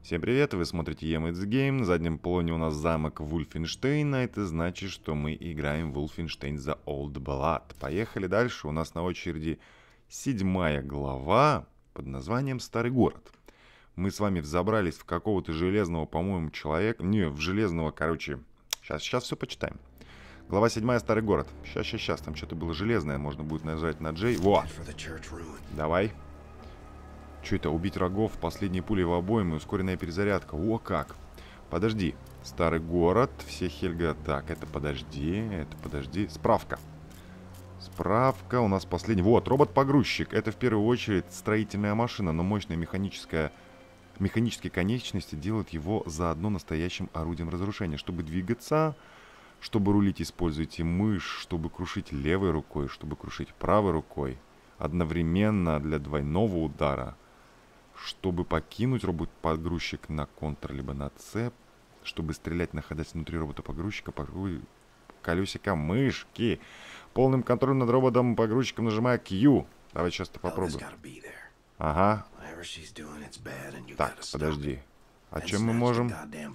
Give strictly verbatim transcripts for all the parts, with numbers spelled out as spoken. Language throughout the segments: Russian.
Всем привет, вы смотрите Ем It's Game, на заднем плане у нас замок Вульфенштейна, это значит, что мы играем в Wolfenstein The Old Blood. Поехали дальше, у нас на очереди седьмая глава под названием Старый город. Мы с вами взобрались в какого-то железного, по-моему, человека, не, в железного, короче, сейчас, сейчас все почитаем. Глава седьмая, Старый город. Сейчас, сейчас, сейчас, там что-то было железное, можно будет нажать на Джей. Во! Давай. Что это? Убить врагов, последние пули в обойму, ускоренная перезарядка. О, как! Подожди. Старый город, все Хельга... Так, это подожди, это подожди. Справка. Справка у нас последний. Вот, робот-погрузчик. Это в первую очередь строительная машина, но мощная механическая... Механические конечности делают его заодно настоящим орудием разрушения. Чтобы двигаться, чтобы рулить, используйте мышь, чтобы крушить левой рукой, чтобы крушить правой рукой. Одновременно для двойного удара. Чтобы покинуть робот-погрузчик на Ctrl либо на C, чтобы стрелять, находясь внутри робота-погрузчика, колесико мышки. Полным контролем над роботом-погрузчиком нажимая Q. Давай сейчас это попробуем. Ага. Так, подожди. А чем мы можем?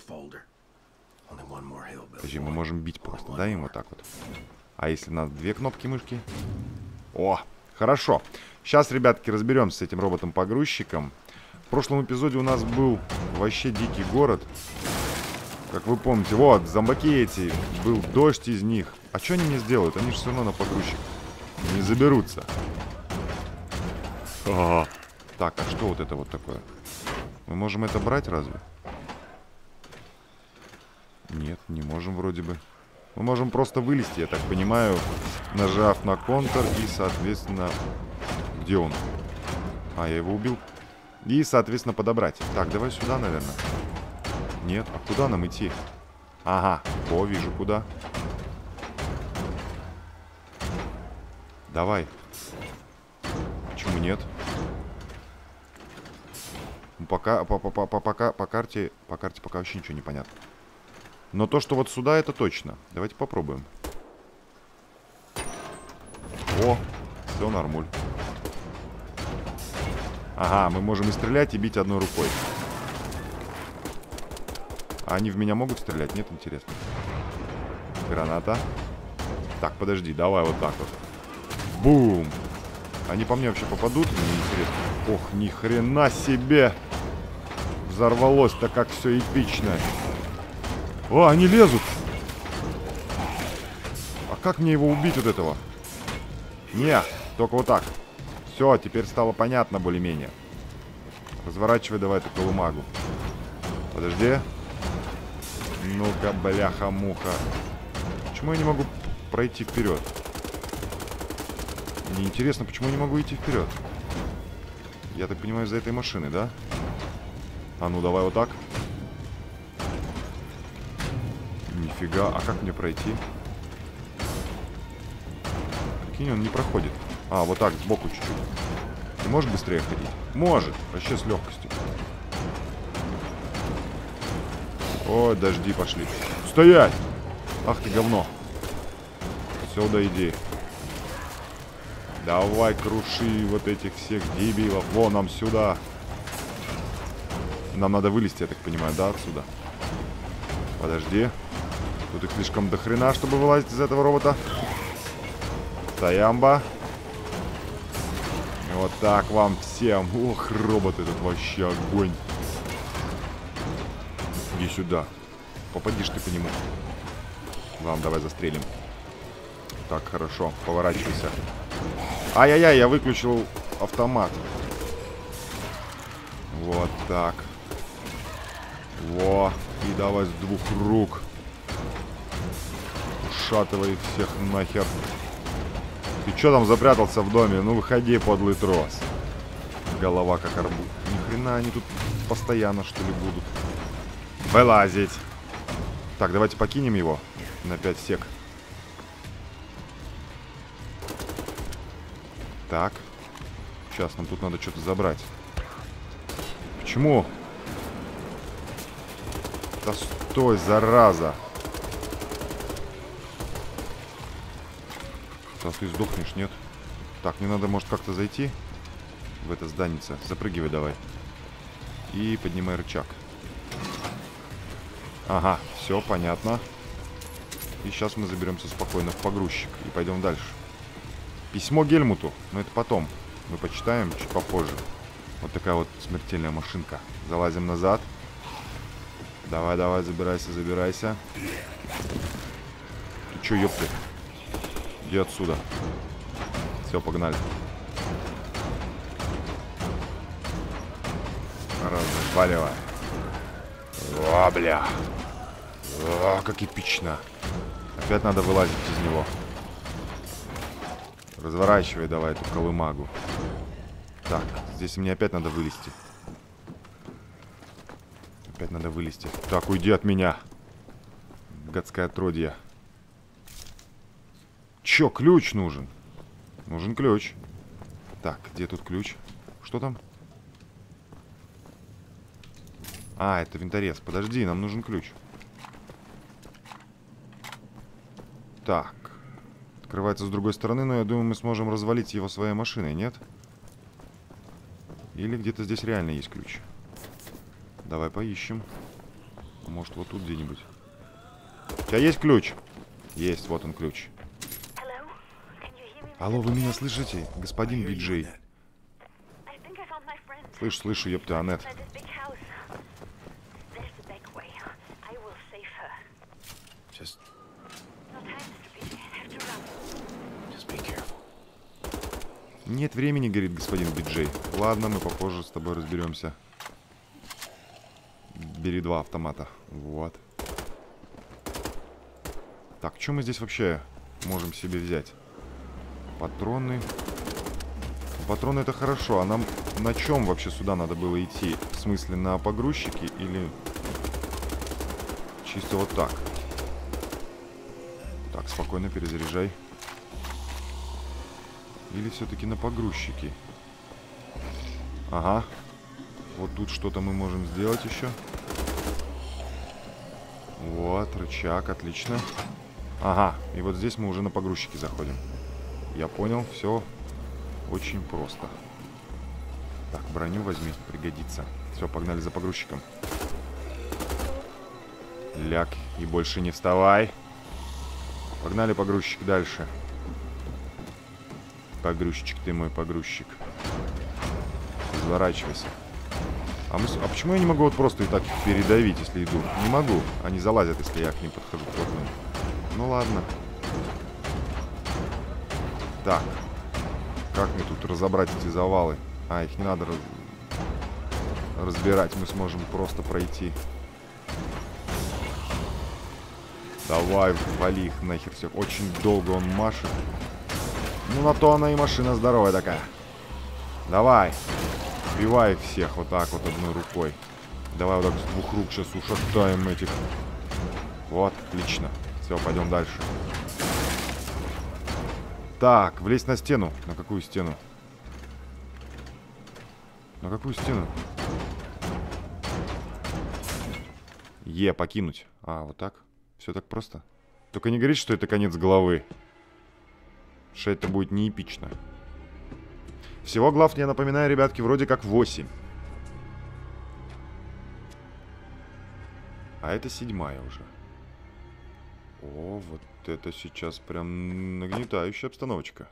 Подожди, мы можем бить просто, да, им вот так вот. А если на две кнопки мышки? О, хорошо. Сейчас, ребятки, разберемся с этим роботом-погрузчиком. В прошлом эпизоде у нас был вообще дикий город. Как вы помните, вот, зомбаки эти, был дождь из них. А что они мне сделают? Они же все равно на погрузчик не заберутся. А-а-а. Так, а что вот это вот такое? Мы можем это брать разве? Нет, не можем вроде бы. Мы можем просто вылезти, я так понимаю, нажав на Ctrl и, соответственно... Где он? А, я его убил. И, соответственно, подобрать. Так, давай сюда, наверное. Нет, а куда нам идти? Ага, о, вижу куда. Давай. Почему нет? Ну, пока, по, по, по, по, пока, по карте, по карте пока вообще ничего не понятно. Но то, что вот сюда, это точно. Давайте попробуем. О, все нормуль. Ага, мы можем и стрелять, и бить одной рукой. А они в меня могут стрелять? Нет, интересно. Граната. Так, подожди, давай вот так вот. Бум! Они по мне вообще попадут? Мне интересно. Ох, ни хрена себе! Взорвалось-то как все эпично. О, они лезут! А как мне его убить вот этого? Не, только вот так. Все, теперь стало понятно более-менее. Разворачивай давай эту колымагу. Подожди. Ну-ка, бляха-муха. Почему я не могу пройти вперед? Мне интересно, почему я не могу идти вперед? Я так понимаю, из-за этой машины, да? А ну, давай вот так. Нифига, а как мне пройти? Прикинь, он не проходит. А, вот так, сбоку чуть-чуть. Ты можешь быстрее ходить? Может, вообще с легкостью. Ой, дожди пошли. Стоять! Ах ты говно. Сюда иди. Давай круши вот этих всех дебилов. Вон, нам сюда. Нам надо вылезти, я так понимаю, да, отсюда? Подожди. Тут их слишком дохрена, чтобы вылазить из этого робота. Таямба. Вот так вам всем. Ох, робот этот вообще огонь. Иди сюда. Попадишь ты по нему. Ладно, давай застрелим. Так, хорошо. Поворачивайся. Ай-яй-яй, я выключил автомат. Вот так. Во. И давай с двух рук. Ушатывай всех нахер. Ты чё там запрятался в доме? Ну выходи, подлый трос. Голова как арбуз. Ни хрена они тут постоянно, что ли, будут вылазить. Так, давайте покинем его на пять сек. Так. Сейчас нам тут надо что-то забрать. Почему? Да стой, зараза. Сейчас ты сдохнешь, нет? Так, мне надо, может, как-то зайти в это зданице. Запрыгивай давай. И поднимай рычаг. Ага, все понятно. И сейчас мы заберемся спокойно в погрузчик и пойдем дальше. Письмо Гельмуту, но это потом. Мы почитаем чуть попозже. Вот такая вот смертельная машинка. Залазим назад. Давай, давай, забирайся, забирайся. Ты чё, ёпты? Иди отсюда. Все, погнали. Разваливай. О, бля. О, как эпично. Опять надо вылазить из него. Разворачивай давай эту колымагу. Так, здесь мне опять надо вылезти. Опять надо вылезти. Так, уйди от меня. Гадское отродье. Чё, ключ нужен? Нужен ключ. Так, где тут ключ? Что там? А, это винторез. Подожди, нам нужен ключ. Так. Открывается с другой стороны, но я думаю, мы сможем развалить его своей машиной, нет? Или где-то здесь реально есть ключ. Давай поищем. Может, вот тут где-нибудь. У тебя есть ключ? Есть, вот он ключ. Алло, вы меня слышите, господин Би-Джей? Слышь, слышу, ёпты, Аннет. Нет времени, говорит господин Би-Джей. Ладно, мы попозже с тобой разберемся. Бери два автомата. Вот. Так, что мы здесь вообще можем себе взять? Патроны. Патроны это хорошо. А нам на чем вообще сюда надо было идти? В смысле, на погрузчике или чисто вот так? Так, спокойно перезаряжай. Или все-таки на погрузчике? Ага. Вот тут что-то мы можем сделать еще. Вот, рычаг, отлично. Ага, и вот здесь мы уже на погрузчике заходим. Я понял, все очень просто. Так, броню возьми, пригодится. Все, погнали за погрузчиком. Ляг, и больше не вставай. Погнали, погрузчик, дальше. Погрузчик ты мой, погрузчик. Разворачивайся. А, мы... а почему я не могу вот просто и так их передавить, если иду? Не могу. Они залазят, если я к ним подхожу вплотную. Ну ладно. Так. Как мне тут разобрать эти завалы? А, их не надо раз... разбирать. Мы сможем просто пройти. Давай, вали их нахер всех. Очень долго он машет. Ну, на то она и машина здоровая такая. Давай. Убивай их всех вот так вот одной рукой. Давай вот так с двух рук сейчас ушатаем этих. Вот, отлично. Все, пойдем дальше. Так, влезть на стену. На какую стену? На какую стену? Е, покинуть. А, вот так. Все так просто. Только не говори, что это конец головы. Что это будет не эпично. Всего глав, я напоминаю, ребятки, вроде как восемь. А это седьмая уже. О, вот это сейчас прям нагнетающая обстановочка.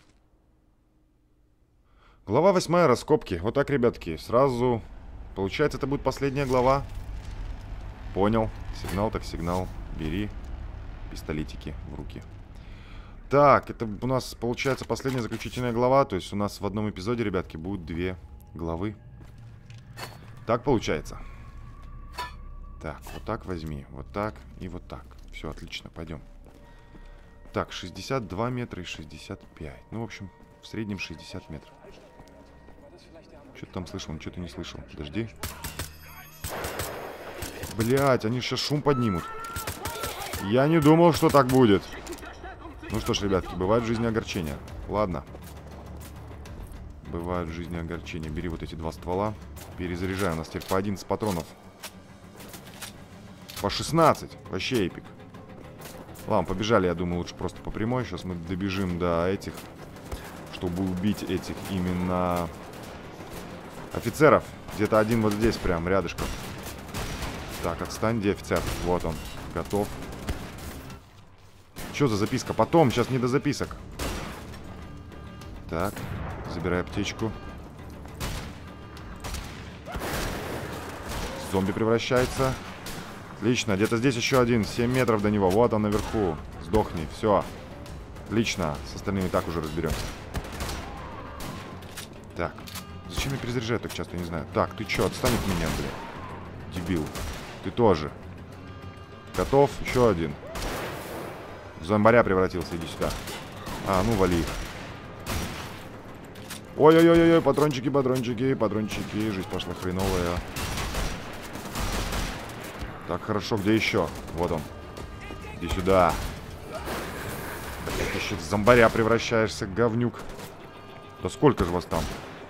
Глава восьмая, раскопки. Вот так, ребятки, сразу... Получается, это будет последняя глава. Понял. Сигнал так сигнал. Бери пистолетики в руки. Так, это у нас получается последняя заключительная глава. То есть у нас в одном эпизоде, ребятки, будут две главы. Так получается. Так, вот так возьми. Вот так и вот так. Все, отлично, пойдем. Так, шестьдесят два метра и шестьдесят пять. Ну, в общем, в среднем шестьдесят метров. Что ты там слышал? Ничего ты не слышал. Подожди. Блять, они сейчас шум поднимут. Я не думал, что так будет. Ну что ж, ребятки, бывают в жизни огорчения. Ладно. Бывают в жизни огорчения. Бери вот эти два ствола. Перезаряжай. У нас теперь по одиннадцать патронов. По шестнадцать. Вообще эпик. Ладно, побежали, я думаю, лучше просто по прямой. Сейчас мы добежим до этих, чтобы убить этих именно офицеров. Где-то один вот здесь прям рядышком. Так, отстань, где офицер? Вот он, готов. Что за записка? Потом, сейчас не до записок. Так, забирай аптечку. Зомби превращается. Отлично, где-то здесь еще один. семь метров до него, вот он наверху. Сдохни, все. Отлично, с остальными так уже разберемся. Так, зачем я перезаряжаю так часто, я не знаю. Так, ты че, отстань от меня, блядь. Дебил. Ты тоже. Готов? Еще один. В зомбаря превратился, иди сюда. А, ну вали их. Ой-ой-ой-ой, патрончики, патрончики, патрончики. Жизнь пошла хреновая. Так, хорошо, где еще? Вот он. Иди сюда. Ты еще в зомбаря превращаешься, говнюк. Да сколько же вас там?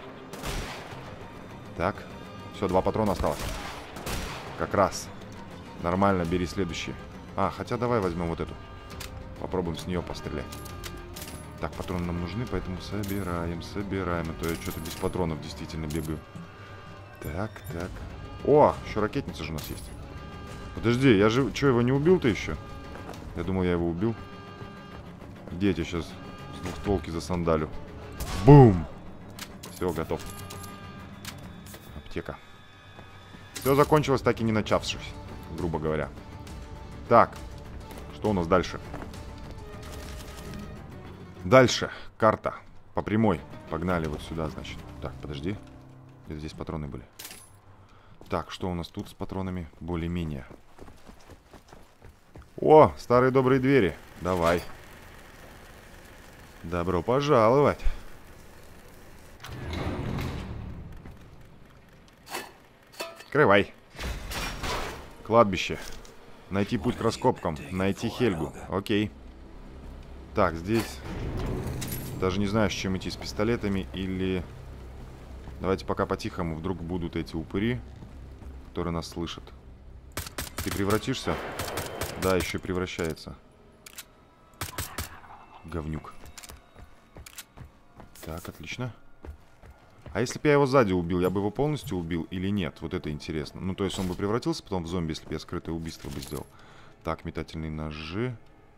Так. Все, два патрона осталось. Как раз. Нормально, бери следующий. А, хотя давай возьмем вот эту. Попробуем с нее пострелять. Так, патроны нам нужны, поэтому собираем, собираем. А то я что-то без патронов действительно бегаю. Так, так. О, еще ракетница же у нас есть. Подожди, я же... Что, его не убил-то еще? Я думал, я его убил. Где я тебя сейчас с двухстволки засандалю? Бум! Все, готов. Аптека. Все закончилось, так и не начавшись, грубо говоря. Так, что у нас дальше? Дальше. Карта. По прямой. Погнали вот сюда, значит. Так, подожди. Где здесь патроны были? Так, что у нас тут с патронами? Более-менее. О, старые добрые двери. Давай. Добро пожаловать. Открывай. Кладбище. Найти путь к раскопкам. Найти Хельгу. Окей. Так, здесь... Даже не знаю, с чем идти. С пистолетами или... Давайте пока по-тихому. Вдруг будут эти упыри, которые нас слышат. Ты превратишься? Да, еще превращается. Говнюк. Так, отлично. А если бы я его сзади убил, я бы его полностью убил или нет? Вот это интересно. Ну, то есть он бы превратился потом в зомби, если бы я скрытое убийство бы сделал. Так, метательные ножи.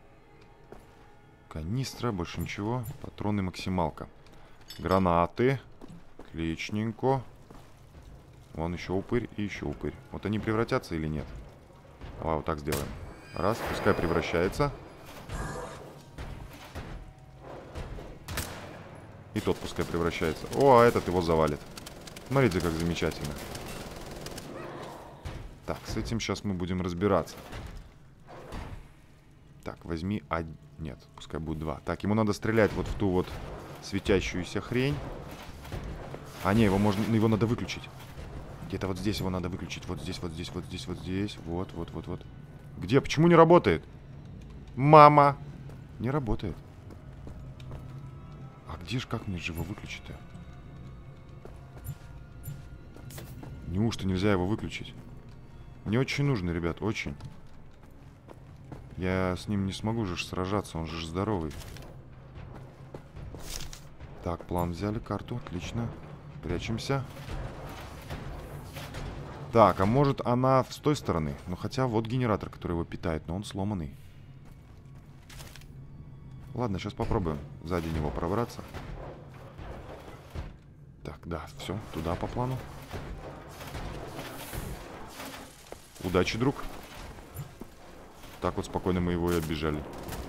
Канистра, больше ничего. Патроны, максималка. Гранаты. Отличненько. Вон еще упырь и еще упырь. Вот они превратятся или нет? Давай вот так сделаем. Раз, пускай превращается. И тот пускай превращается. О, а этот его завалит. Смотрите, как замечательно. Так, с этим сейчас мы будем разбираться. Так, возьми один. Нет, пускай будет два. Так, ему надо стрелять вот в ту вот светящуюся хрень. А, не, его можно, его надо выключить. Где-то вот здесь его надо выключить. Вот здесь, вот здесь, вот здесь, вот здесь. Вот, вот, вот, вот. Где? Почему не работает? Мама! Не работает. А где же, как мне же его выключить-то? Неужто нельзя его выключить? Мне очень нужно, ребят, очень. Я с ним не смогу же сражаться, он же здоровый. Так, план взяли, карту, отлично. Прячемся. Так, а может она с той стороны? Ну, хотя вот генератор, который его питает, но он сломанный. Ладно, сейчас попробуем сзади него пробраться. Так, да, все, туда по плану. Удачи, друг. Так вот спокойно мы его и оббежали.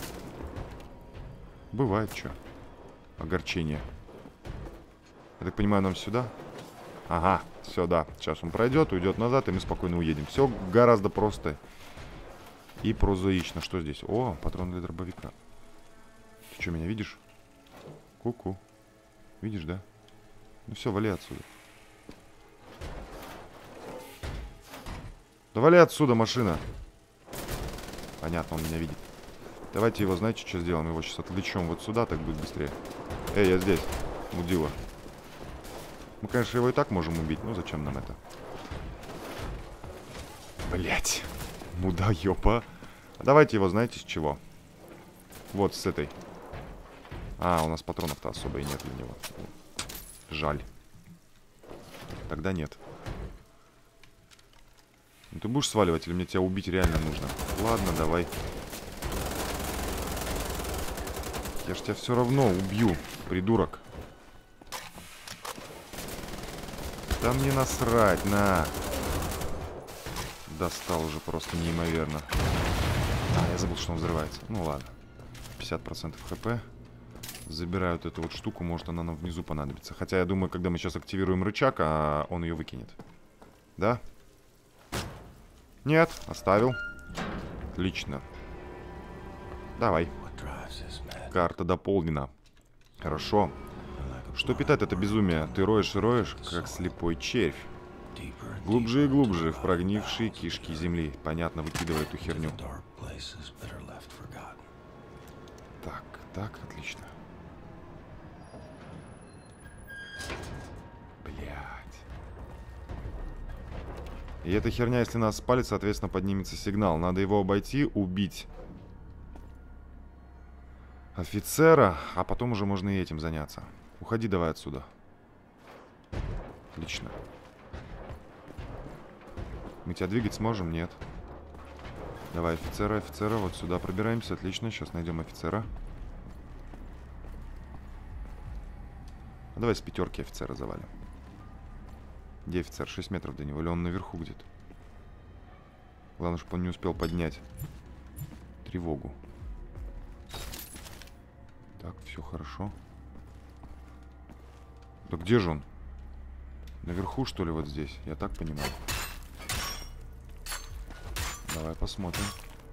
Бывает, что. Огорчение. Я так понимаю, нам сюда? Ага, все, да. Сейчас он пройдет, уйдет назад, и мы спокойно уедем. Все гораздо просто и прозаично. Что здесь? О, патрон для дробовика. Ты что, меня видишь? Ку-ку. Видишь, да? Ну все, вали отсюда. Да вали отсюда, машина. Понятно, он меня видит. Давайте его, знаете, что сделаем? Его сейчас отвлечем вот сюда, так будет быстрее. Эй, я здесь, мудила. Мы, конечно, его и так можем убить, но зачем нам это? Блять, мудоёпа. Давайте его, знаете, с чего? Вот с этой. А, у нас патронов-то особо и нет для него. Жаль. Тогда нет. Ну, ты будешь сваливать или мне тебя убить реально нужно? Ладно, давай. Я ж тебя все равно убью, придурок. Да мне насрать, на. Достал уже просто неимоверно. А, я забыл, что он взрывается. Ну ладно. пятьдесят процентов хп. Забираю вот эту вот штуку, может она нам внизу понадобится. Хотя я думаю, когда мы сейчас активируем рычаг, а он ее выкинет. Да? Нет, оставил. Отлично. Давай. Карта дополнена. Хорошо. Что питает это безумие? Ты роешь и роешь, как слепой червь. Глубже и глубже в прогнившие кишки земли. Понятно, выкидывай эту херню. Так, так, отлично. Блять. И эта херня, если нас спалит, соответственно, поднимется сигнал. Надо его обойти, убить офицера, а потом уже можно и этим заняться. Уходи давай отсюда. Отлично. Мы тебя двигать сможем? Нет. Давай офицера, офицера. Вот сюда пробираемся. Отлично. Сейчас найдем офицера. А давай с пятерки офицера завалим. Где офицер? шесть метров до него. Или он наверху где-то? Главное, чтобы он не успел поднять тревогу. Так, все хорошо. Да где же он? Наверху, что ли, вот здесь? Я так понимаю. Давай посмотрим.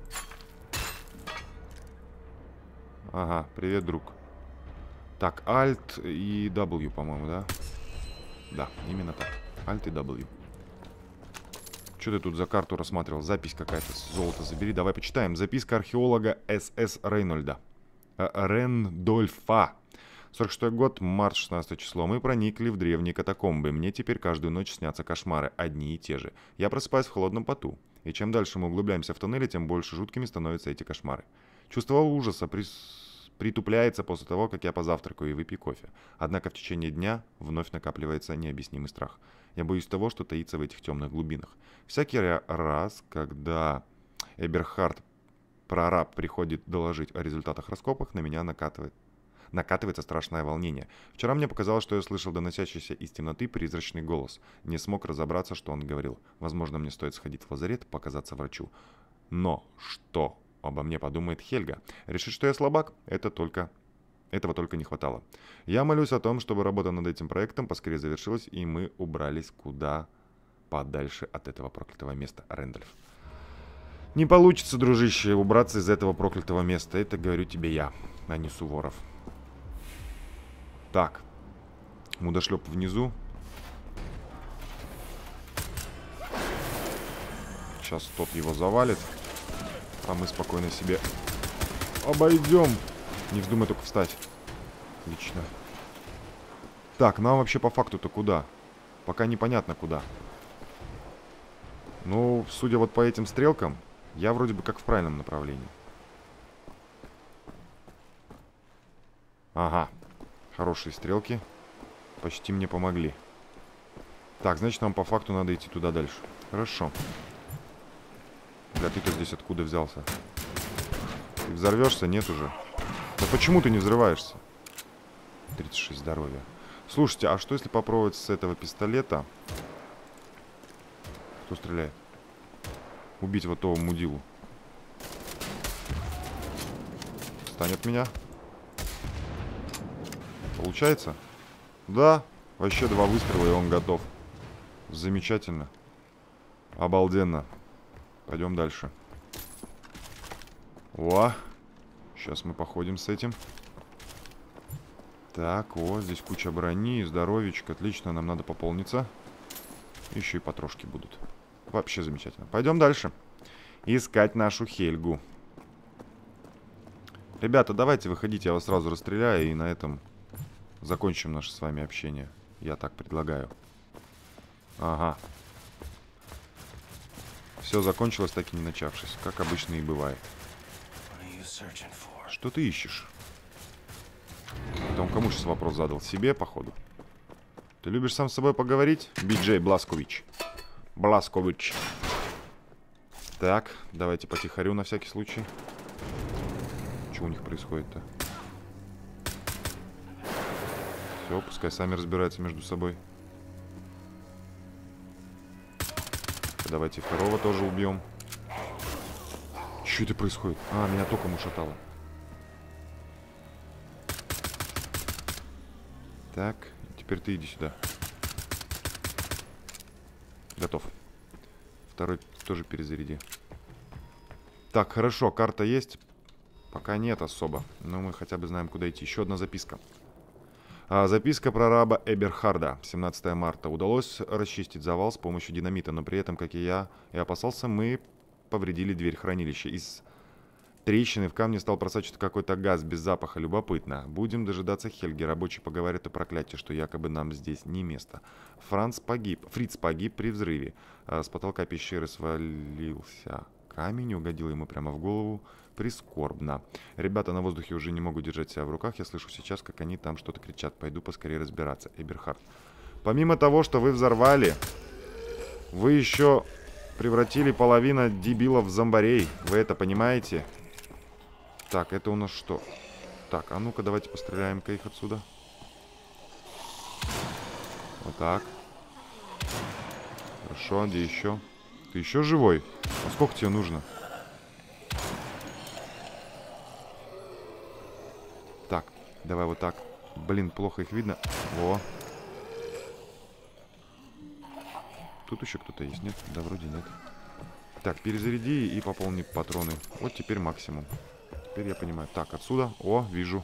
Ага, привет, друг. Так, Alt и W, по-моему, да? Да, именно так. Alt и W. Что ты тут за карту рассматривал? Запись какая-то. Золото забери. Давай почитаем. Записка археолога С С Рейнольда. Рендольфа. сорок шестой год, март, шестнадцатое число. Мы проникли в древние катакомбы. Мне теперь каждую ночь снятся кошмары. Одни и те же. Я просыпаюсь в холодном поту. И чем дальше мы углубляемся в туннели, тем больше жуткими становятся эти кошмары. Чувство ужаса прис... притупляется после того, как я позавтракаю и выпью кофе. Однако в течение дня вновь накапливается необъяснимый страх. Я боюсь того, что таится в этих темных глубинах. Всякий раз, когда Эберхард, прораб, приходит доложить о результатах раскопок, на меня накатывает Накатывается страшное волнение. Вчера мне показалось, что я слышал доносящийся из темноты призрачный голос. Не смог разобраться, что он говорил. Возможно, мне стоит сходить в лазарет, показаться врачу. Но что обо мне подумает Хельга? Решит, что я слабак? Это только... Этого только не хватало. Я молюсь о том, чтобы работа над этим проектом поскорее завершилась, и мы убрались куда подальше от этого проклятого места. Рэндольф. Не получится, дружище, убраться из этого проклятого места. Это говорю тебе я, а не Суворов. Так, мудошлеп внизу. Сейчас тот его завалит, а мы спокойно себе обойдем. Не вздумай только встать. Отлично. Так, нам вообще по факту-то куда? Пока непонятно куда. Ну, судя вот по этим стрелкам, я вроде бы как в правильном направлении. Ага. Хорошие стрелки. Почти мне помогли. Так, значит, нам по факту надо идти туда дальше. Хорошо. Бля, ты-то здесь откуда взялся? Ты взорвешься? Нет уже. Да почему ты не взрываешься? тридцать шесть здоровья. Слушайте, а что если попробовать с этого пистолета? Кто стреляет? Убить вот того мудилу. Встань от меня. Получается? Да. Вообще два выстрела, и он готов. Замечательно. Обалденно. Пойдем дальше. О! Сейчас мы походим с этим. Так, вот здесь куча брони, здоровичка. Отлично, нам надо пополниться. Еще и потрошки будут. Вообще замечательно. Пойдем дальше. Искать нашу Хельгу. Ребята, давайте выходите, я вас сразу расстреляю, и на этом закончим наше с вами общение. Я так предлагаю. Ага. Все закончилось, так и не начавшись. Как обычно и бывает. Что ты ищешь? Это он кому сейчас вопрос задал? Себе, походу. Ты любишь сам с собой поговорить? Би Джей Бласкович. Бласкович. Так, давайте потихорю на всякий случай. Что у них происходит-то? Все, пускай сами разбираются между собой. Давайте второго тоже убьем. Что это происходит? А, меня током ушатало. Так, теперь ты иди сюда. Готов. Второй тоже перезаряди. Так, хорошо, карта есть? Пока нет особо. Но мы хотя бы знаем, куда идти. Еще одна записка. А, записка про раба Эберхарда. семнадцатое марта. Удалось расчистить завал с помощью динамита, но при этом, как и я и опасался, мы повредили дверь хранилища. Из трещины в камне стал просачиваться какой-то газ без запаха. Любопытно. Будем дожидаться Хельги. Рабочий поговорит о проклятии, что якобы нам здесь не место. Франц погиб. Фриц погиб при взрыве. А, с потолка пещеры свалился камень, угодил ему прямо в голову. Прискорбно. Ребята на воздухе уже не могут держать себя в руках. Я слышу сейчас, как они там что-то кричат. Пойду поскорее разбираться. Эберхард. Помимо того, что вы взорвали, вы еще превратили половину дебилов в зомбарей. Вы это понимаете? Так, это у нас что? Так, а ну-ка давайте постреляем-ка их отсюда. Вот так. Хорошо, где еще? Ты еще живой? А сколько тебе нужно? Так, давай вот так. Блин, плохо их видно. Во. Тут еще кто-то есть, нет? Да, вроде нет. Так, перезаряди и пополни патроны. Вот теперь максимум. Теперь я понимаю. Так, отсюда. О, вижу.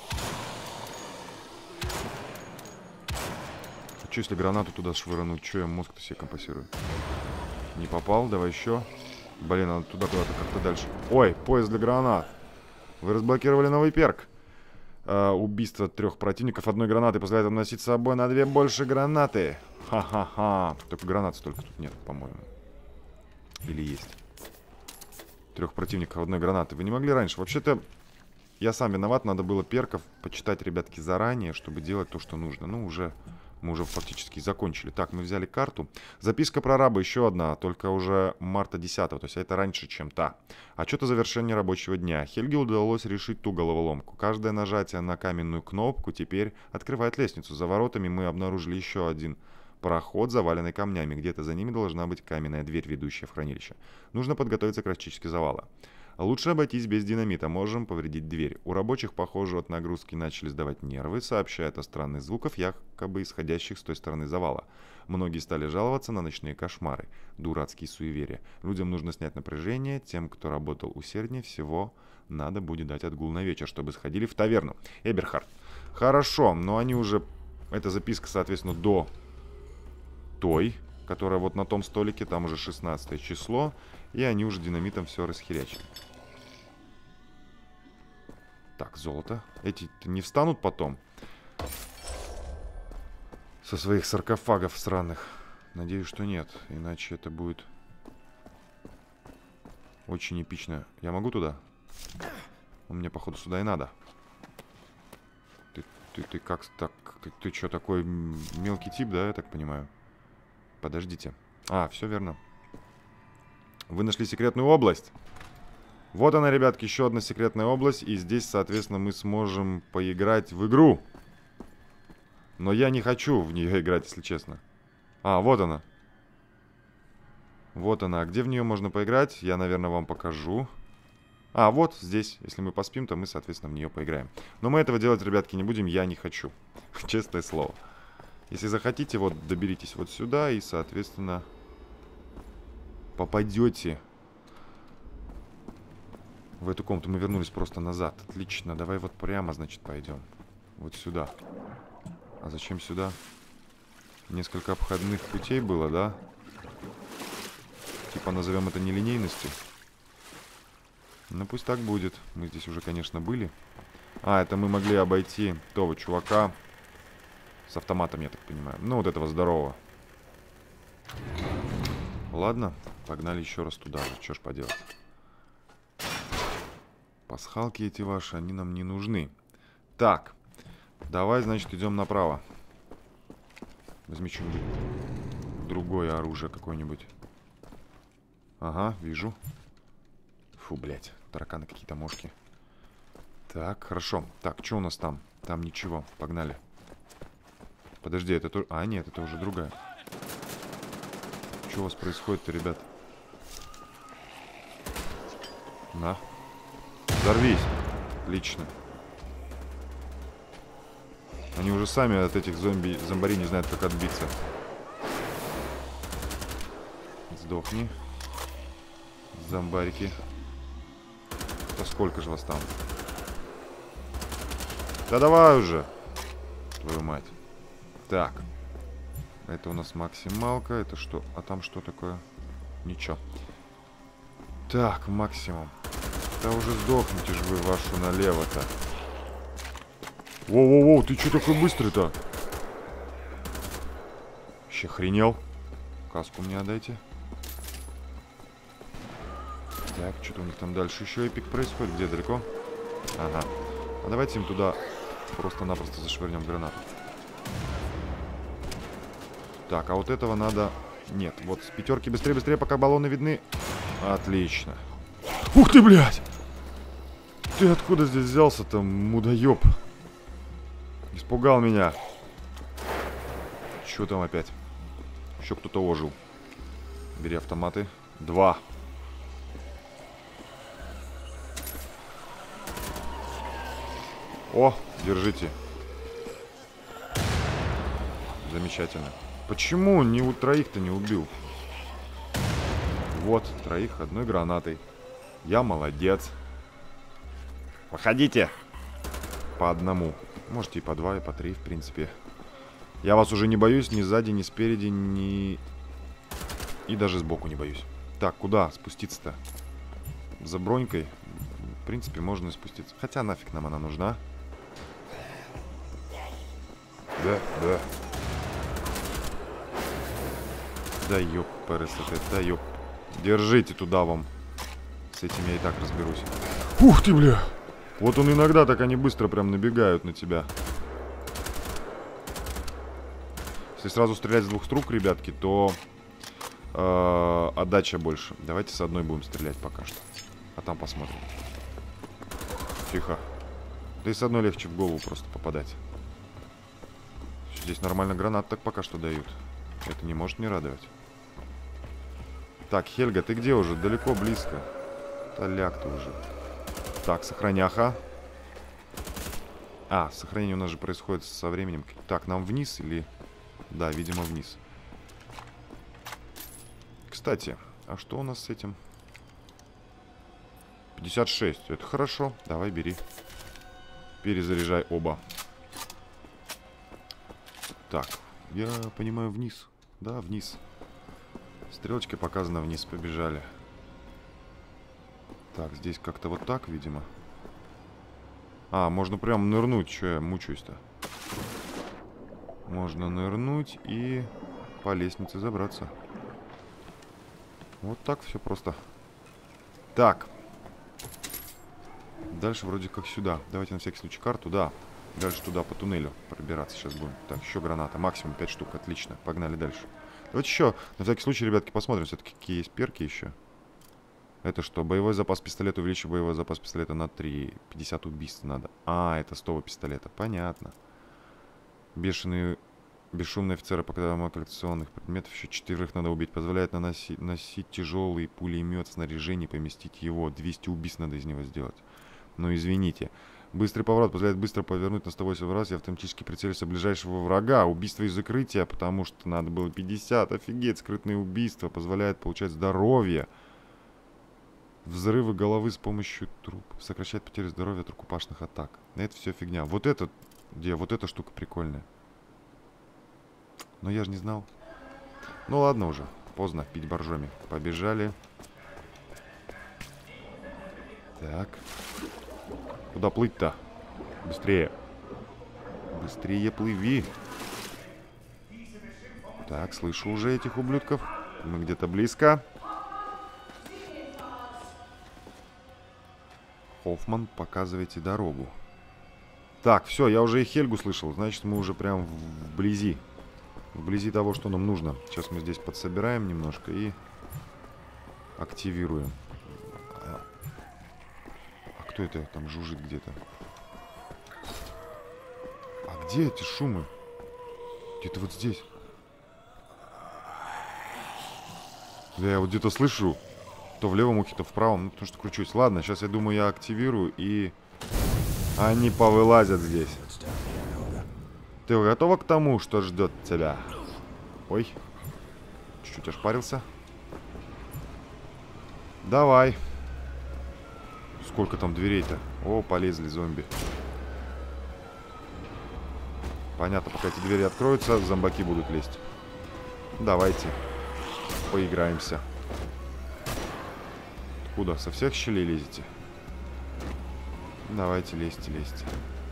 А что, если гранату туда швырнуть? Что я мозг-то себе компасирую? Не попал, давай еще. Блин, надо туда куда-то как-то дальше. Ой, пояс для гранат. Вы разблокировали новый перк. Uh, убийство трех противников одной гранаты позволяет вам носить с собой на две больше гранаты. Ха-ха-ха. Только гранат столько тут нет, по-моему. Или есть. Трех противников одной гранаты. Вы не могли раньше? Вообще-то, я сам виноват. Надо было перков почитать, ребятки, заранее, чтобы делать то, что нужно. Ну, уже... Мы уже фактически закончили. Так, мы взяли карту. Записка про раба еще одна, только уже марта десятого. То есть это раньше, чем та. Отчет о завершении рабочего дня. Хельге удалось решить ту головоломку. Каждое нажатие на каменную кнопку теперь открывает лестницу. За воротами мы обнаружили еще один проход, заваленный камнями. Где-то за ними должна быть каменная дверь, ведущая в хранилище. Нужно подготовиться к расчистке завала. Лучше обойтись без динамита, можем повредить дверь. У рабочих, похоже, от нагрузки начали сдавать нервы, сообщают о странных звуках, якобы исходящих с той стороны завала. Многие стали жаловаться на ночные кошмары, дурацкие суеверия. Людям нужно снять напряжение, тем, кто работал усерднее всего, надо будет дать отгул на вечер, чтобы сходили в таверну. Эберхард. Хорошо, но они уже... Эта записка, соответственно, до той, которая вот на том столике, там уже шестнадцатое число. И они уже динамитом все расхерячили. Так, золото. Эти не встанут потом? Со своих саркофагов сраных. Надеюсь, что нет. Иначе это будет очень эпично. Я могу туда? Мне, походу, сюда и надо. Ты, ты, ты как так? Ты, ты что, такой мелкий тип, да, я так понимаю? Подождите. А, все верно. Вы нашли секретную область. Вот она, ребятки, еще одна секретная область. И здесь, соответственно, мы сможем поиграть в игру. Но я не хочу в нее играть, если честно. А, вот она. Вот она. А где в нее можно поиграть? Я, наверное, вам покажу. А, вот здесь. Если мы поспим, то мы, соответственно, в нее поиграем. Но мы этого делать, ребятки, не будем. Я не хочу. Честное слово. Если захотите, вот, доберитесь вот сюда. И, соответственно... попадете в эту комнату. Мы вернулись просто назад. Отлично. Давай вот прямо, значит, пойдем. Вот сюда. А зачем сюда? Несколько обходных путей было, да? Типа назовем это нелинейностью. Ну пусть так будет. Мы здесь уже, конечно, были. А, это мы могли обойти того чувака с автоматом, я так понимаю. Ну, вот этого здорового. Ладно. Погнали еще раз туда же. Что ж поделать. Пасхалки эти ваши, они нам не нужны. Так. Давай, значит, идем направо. Возьми что-нибудь. Другое оружие какое-нибудь. Ага, вижу. Фу, блядь. Тараканы какие-то, мошки. Так, хорошо. Так, что у нас там? Там ничего. Погнали. Подожди, это тоже... А, нет, это уже другая. Что у вас происходит-то, ребят? На. Взорвись. Отлично. Они уже сами от этих зомби, зомбарей не знают, как отбиться. Сдохни. Зомбарики. Да сколько же вас там? Да давай уже. Твою мать. Так. Это у нас максималка. Это что? А там что такое? Ничего. Так, максимум. Да уже сдохните же вы вашу налево-то. Воу-воу-воу, ты что такой быстрый-то? Вообще охренел. Каску мне отдайте. Так, что-то у них там дальше еще эпик происходит. Где, далеко? Ага. А давайте им туда просто-напросто зашвырнем гранату. Так, а вот этого надо... Нет, вот с пятерки быстрее, быстрее, пока баллоны видны. Отлично. Ух ты, блядь! Ты откуда здесь взялся-то, мудоеб? Испугал меня. Что там опять? Еще кто-то ожил. Бери автоматы. Два. О, держите. Замечательно. Почему не у троих-то не убил? Вот, троих одной гранатой. Я молодец. Походите. По одному. Можете и по два, и по три, в принципе. Я вас уже не боюсь ни сзади, ни спереди, ни... И даже сбоку не боюсь. Так, куда спуститься-то? За бронькой. В принципе, можно спуститься. Хотя нафиг нам она нужна. Да, да. Да ёп, ПРСТ, да ёп. Держите туда вам. С этим я и так разберусь. Ух ты, бля! Вот он иногда так они быстро прям набегают на тебя. Если сразу стрелять с двух струк, ребятки, то э, отдача больше. Давайте с одной будем стрелять пока что. А там посмотрим. Тихо. Да и с одной легче в голову просто попадать. Здесь нормально гранат так пока что дают. Это не может не радовать. Так, Хельга, ты где уже? Далеко, близко. Толяк ты уже. Так, сохраняха. А, сохранение у нас же происходит со временем. Так, нам вниз или... Да, видимо, вниз. Кстати, а что у нас с этим? пятьдесят шесть. Это хорошо. Давай, бери. Перезаряжай оба. Так, я понимаю, вниз. Да, вниз. Стрелочкой показано вниз. Побежали. Так, здесь как-то вот так, видимо. А, можно прям нырнуть. Че я мучаюсь-то? Можно нырнуть и по лестнице забраться. Вот так все просто. Так. Дальше вроде как сюда. Давайте на всякий случай карту. Да. Дальше туда по туннелю пробираться сейчас будем. Так, еще граната. Максимум пять штук. Отлично. Погнали дальше. Давайте еще на всякий случай, ребятки, посмотрим все-таки, какие есть перки еще. Это что? Боевой запас пистолета. Увеличить боевой запас пистолета на три. пятьдесят убийств надо. А, это сто пистолета. Понятно. Бешеные... Бесшумные офицеры, покрываемые коллекционных предметов. Еще четверых надо убить. Позволяет наносить, носить тяжелый пулемет снаряжение, поместить его. двести убийств надо из него сделать. Ну, извините. Быстрый поворот позволяет быстро повернуть на сто восемь раз и автоматически прицелиться в ближайшего врага. Убийство из закрытия, потому что надо было пятьдесят. Офигеть, скрытные убийства. Позволяет получать здоровье. Взрывы головы с помощью труп. Сокращает потери здоровья от рукопашных атак. Это все фигня. Вот это, где? Вот эта штука прикольная. Но я же не знал. Ну ладно уже. Поздно пить боржоми. Побежали. Так. Куда плыть-то? Быстрее. Быстрее плыви. Так, слышу уже этих ублюдков. Мы где-то близко. Хоффман, показывайте дорогу. Так, все, я уже и Хельгу слышал. Значит, мы уже прям вблизи. Вблизи того, что нам нужно. Сейчас мы здесь подсобираем немножко и Активируем. А, а кто это там жужжит где-то? А где эти шумы? Где-то вот здесь. Да, я вот где-то слышу. То в левом ухе, то в правом. Ну, потому что кручусь. Ладно, сейчас я думаю, я активирую, и они повылазят здесь. Ты готова к тому, что ждет тебя? Ой. Чуть-чуть ошпарился. Давай. Сколько там дверей-то? О, полезли зомби. Понятно, пока эти двери откроются, зомбаки будут лезть. Давайте. Поиграемся. Куда? Со всех щелей лезете? Давайте, лезьте, лезьте.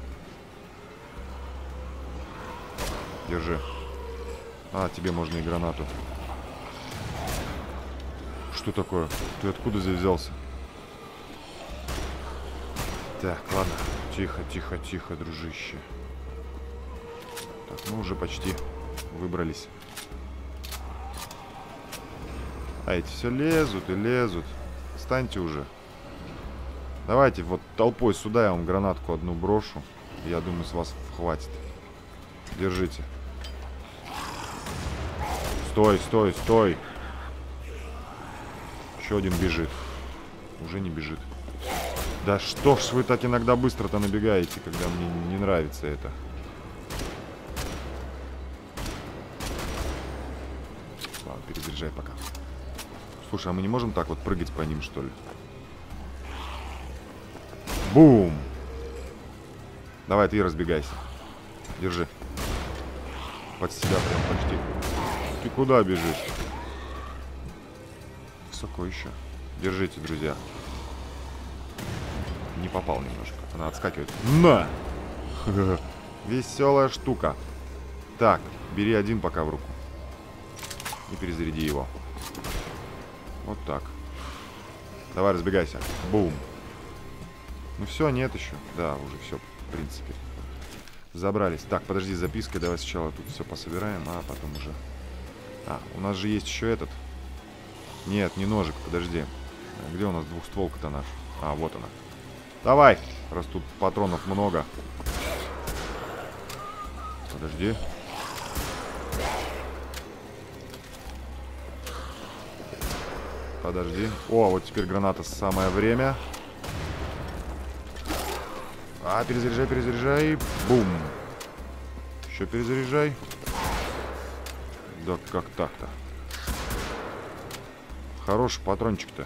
Держи. А, тебе можно и гранату. Что такое? Ты откуда здесь взялся? Так, ладно. Тихо, тихо, тихо, дружище. Так, мы уже почти выбрались. А эти все лезут и лезут. Встаньте уже. Давайте вот толпой сюда, я вам гранатку одну брошу. Я думаю, с вас хватит. Держите. Стой, стой, стой. Еще один бежит. Уже не бежит. Да что ж вы так иногда быстро-то набегаете, когда мне не нравится это. Ладно, перезаряжай пока. Слушай, а мы не можем так вот прыгать по ним, что ли? Бум! Давай, ты разбегайся. Держи. Под себя прям почти. Ты куда бежишь? Высоко еще. Держите, друзья. Не попал немножко. Она отскакивает. На! Веселая штука. Так, бери один пока в руку. И перезаряди его. Вот так. Давай, разбегайся. Бум. Ну все, нет еще. Да, уже все, в принципе. Забрались. Так, подожди, записка. Давай сначала тут все пособираем, а потом уже... А, у нас же есть еще этот. Нет, не ножик, подожди. Где у нас двухстволка-то наш? А, вот она. Давай, раз тут патронов много. Подожди. Подожди. О, вот теперь граната самое время. А, перезаряжай, перезаряжай. Бум. Еще перезаряжай. Да как так-то? Хороший патрончик-то.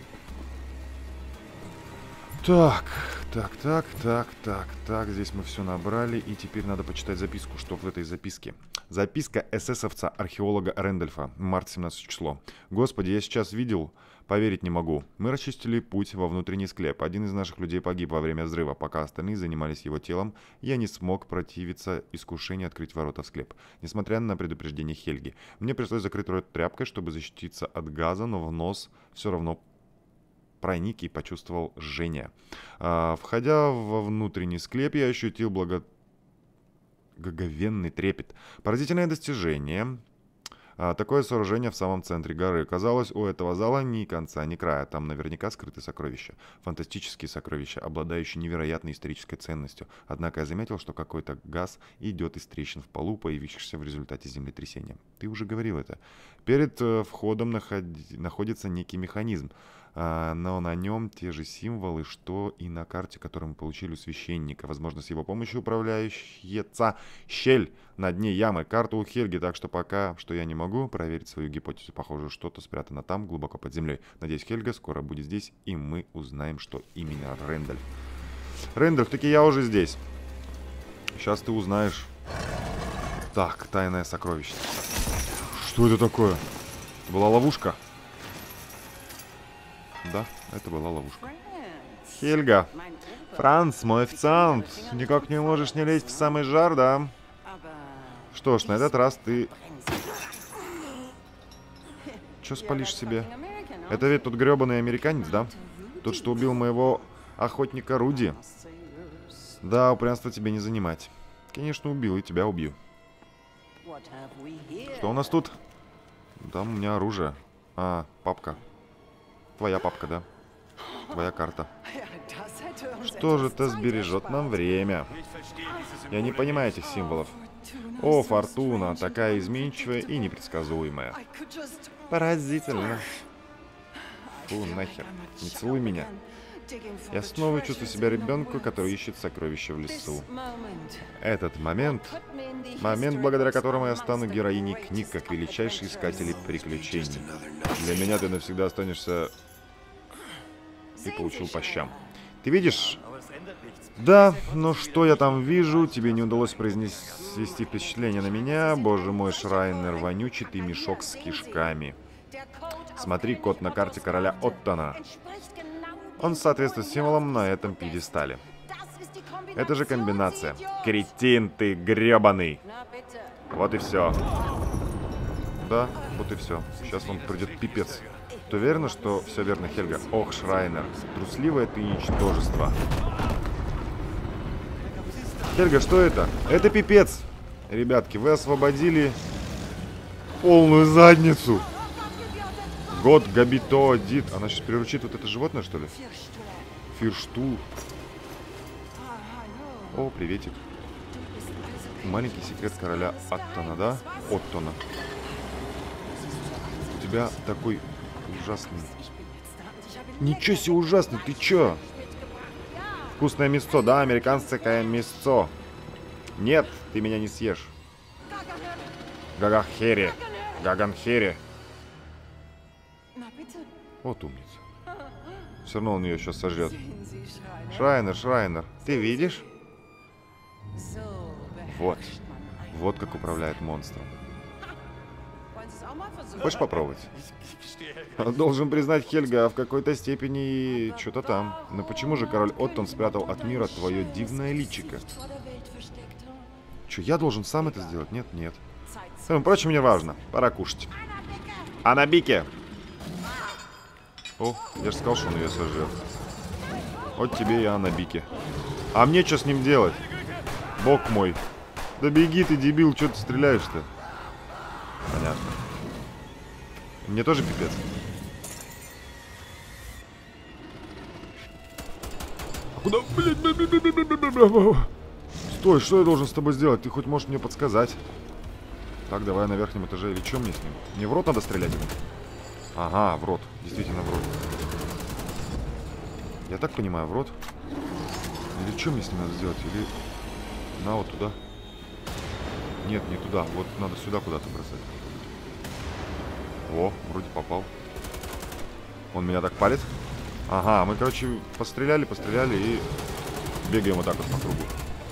Так, так, так, так, так, так. Здесь мы все набрали. И теперь надо почитать записку, что в этой записке. Записка эсэсовца, археолога Рэндольфа. Март семнадцатое число. Господи, я сейчас видел, поверить не могу. Мы расчистили путь во внутренний склеп. Один из наших людей погиб во время взрыва. Пока остальные занимались его телом, я не смог противиться искушению открыть ворота в склеп. Несмотря на предупреждение Хельги. Мне пришлось закрыть рот тряпкой, чтобы защититься от газа, но в нос все равно проник и почувствовал жжение. А, входя во внутренний склеп, я ощутил благо... гаговенный трепет. Поразительное достижение. А, такое сооружение в самом центре горы. Казалось, у этого зала ни конца, ни края. Там наверняка скрыты сокровища. Фантастические сокровища, обладающие невероятной исторической ценностью. Однако я заметил, что какой-то газ идет из трещин в полу, появившихся в результате землетрясения. Ты уже говорил это. Перед э, входом находи... находится некий механизм. А, но на нем те же символы, что и на карте, которую мы получили у священника. Возможно, с его помощью управляющаяся щель на дне ямы. Карта у Хельги, так что пока что я не могу проверить свою гипотезу. Похоже, что-то спрятано там, глубоко под землей. Надеюсь, Хельга скоро будет здесь, и мы узнаем, что именно Рэндольф. Рэндольф, таки я уже здесь. Сейчас ты узнаешь. Так, тайное сокровище. Что это такое? Это была ловушка? Да, это была ловушка. Хельга. Франц, мой официант. Никак не можешь не лезть в самый жар, да? Что ж, на этот раз ты... Че спалишь себе? Это ведь тот гребаный американец, да? Тот, что убил моего охотника Руди. Да, упрямство тебе не занимать. Конечно, убил, и тебя убью. Что у нас тут? Там у меня оружие. А, папка. твоя папка, да? Твоя карта. Что же это сбережет нам время? Я не понимаю этих символов. О, Фортуна, такая изменчивая и непредсказуемая. Поразительно. Фу, нахер. Не целуй меня. Я снова чувствую себя ребенком, который ищет сокровища в лесу. Этот момент, момент, благодаря которому я стану героиней книг, как величайший искатель приключений. Для меня ты навсегда останешься... Ты получил по щам. Ты видишь? Да, но что я там вижу? Тебе не удалось произвести впечатление на меня? Боже мой, Шрайнер, вонючий ты мешок с кишками. Смотри, код на карте короля Оттона. Он соответствует символам на этом пьедестале. Это же комбинация. Кретин ты гребаный. Вот и все. Да, вот и все. Сейчас вам придет пипец. Ты уверена, что все верно, Хельга? Ох, Шрайнер, трусливое ты ничтожество. Хельга, что это? Это пипец. Ребятки, вы освободили полную задницу. Год Габито Дит. Она сейчас приручит вот это животное, что ли? Фирштул. О, приветик. Маленький секрет короля Оттона, да? Оттона. У тебя такой ужасный. Ничего себе ужасный, ты чё? Вкусное мясцо, да? Американское мясцо. Нет, ты меня не съешь. Гагахери. Гаганхери. Вот умница. Все равно он ее сейчас сожрет. Шрайнер, Шрайнер, ты видишь? Вот. Вот как управляет монстром. Хочешь попробовать? Должен признать, Хельга, в какой-то степени что-то там. Но почему же король Оттон спрятал от мира твое дивное личико? Че, я должен сам это сделать? Нет, нет. Впрочем, не важно. Пора кушать. Анабике! О, я же сказал, что он ее сожрет. Вот тебе и Анабике. А мне что с ним делать? Бог мой. Да беги ты, дебил, что ты стреляешь-то? Понятно. Мне тоже пипец. А куда? Стой, что я должен с тобой сделать? Ты хоть можешь мне подсказать? Так, давай на верхнем этаже. Или что мне с ним? Мне в рот надо стрелять ему? Ага, в рот. Действительно в рот. Я так понимаю, в рот. Или что мне с ним надо сделать? Или... На вот туда. Нет, не туда. Вот надо сюда куда-то бросать. О, вроде попал. Он меня так палит. Ага, мы, короче, постреляли, постреляли и бегаем вот так вот по кругу.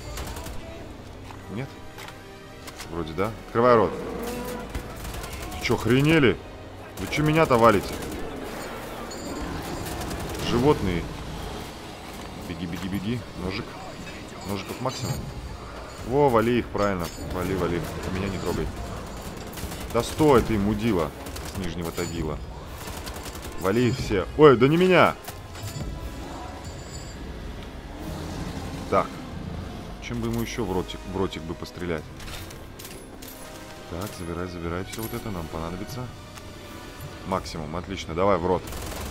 Нет? Вроде да. Открывай рот. Ты что, охренели? Вы что меня-то валите? Животные. Беги, беги, беги. Ножик. Ножиков максимум. Во, вали их, правильно. Вали, вали. Меня не трогай. Да стой ты, мудила. С нижнего Тагила. Вали их все. Ой, да не меня. Так. Чем бы ему еще в ротик, в ротик бы пострелять? Так, забирай, забирай все вот это. Нам понадобится. Максимум, отлично. Давай в рот.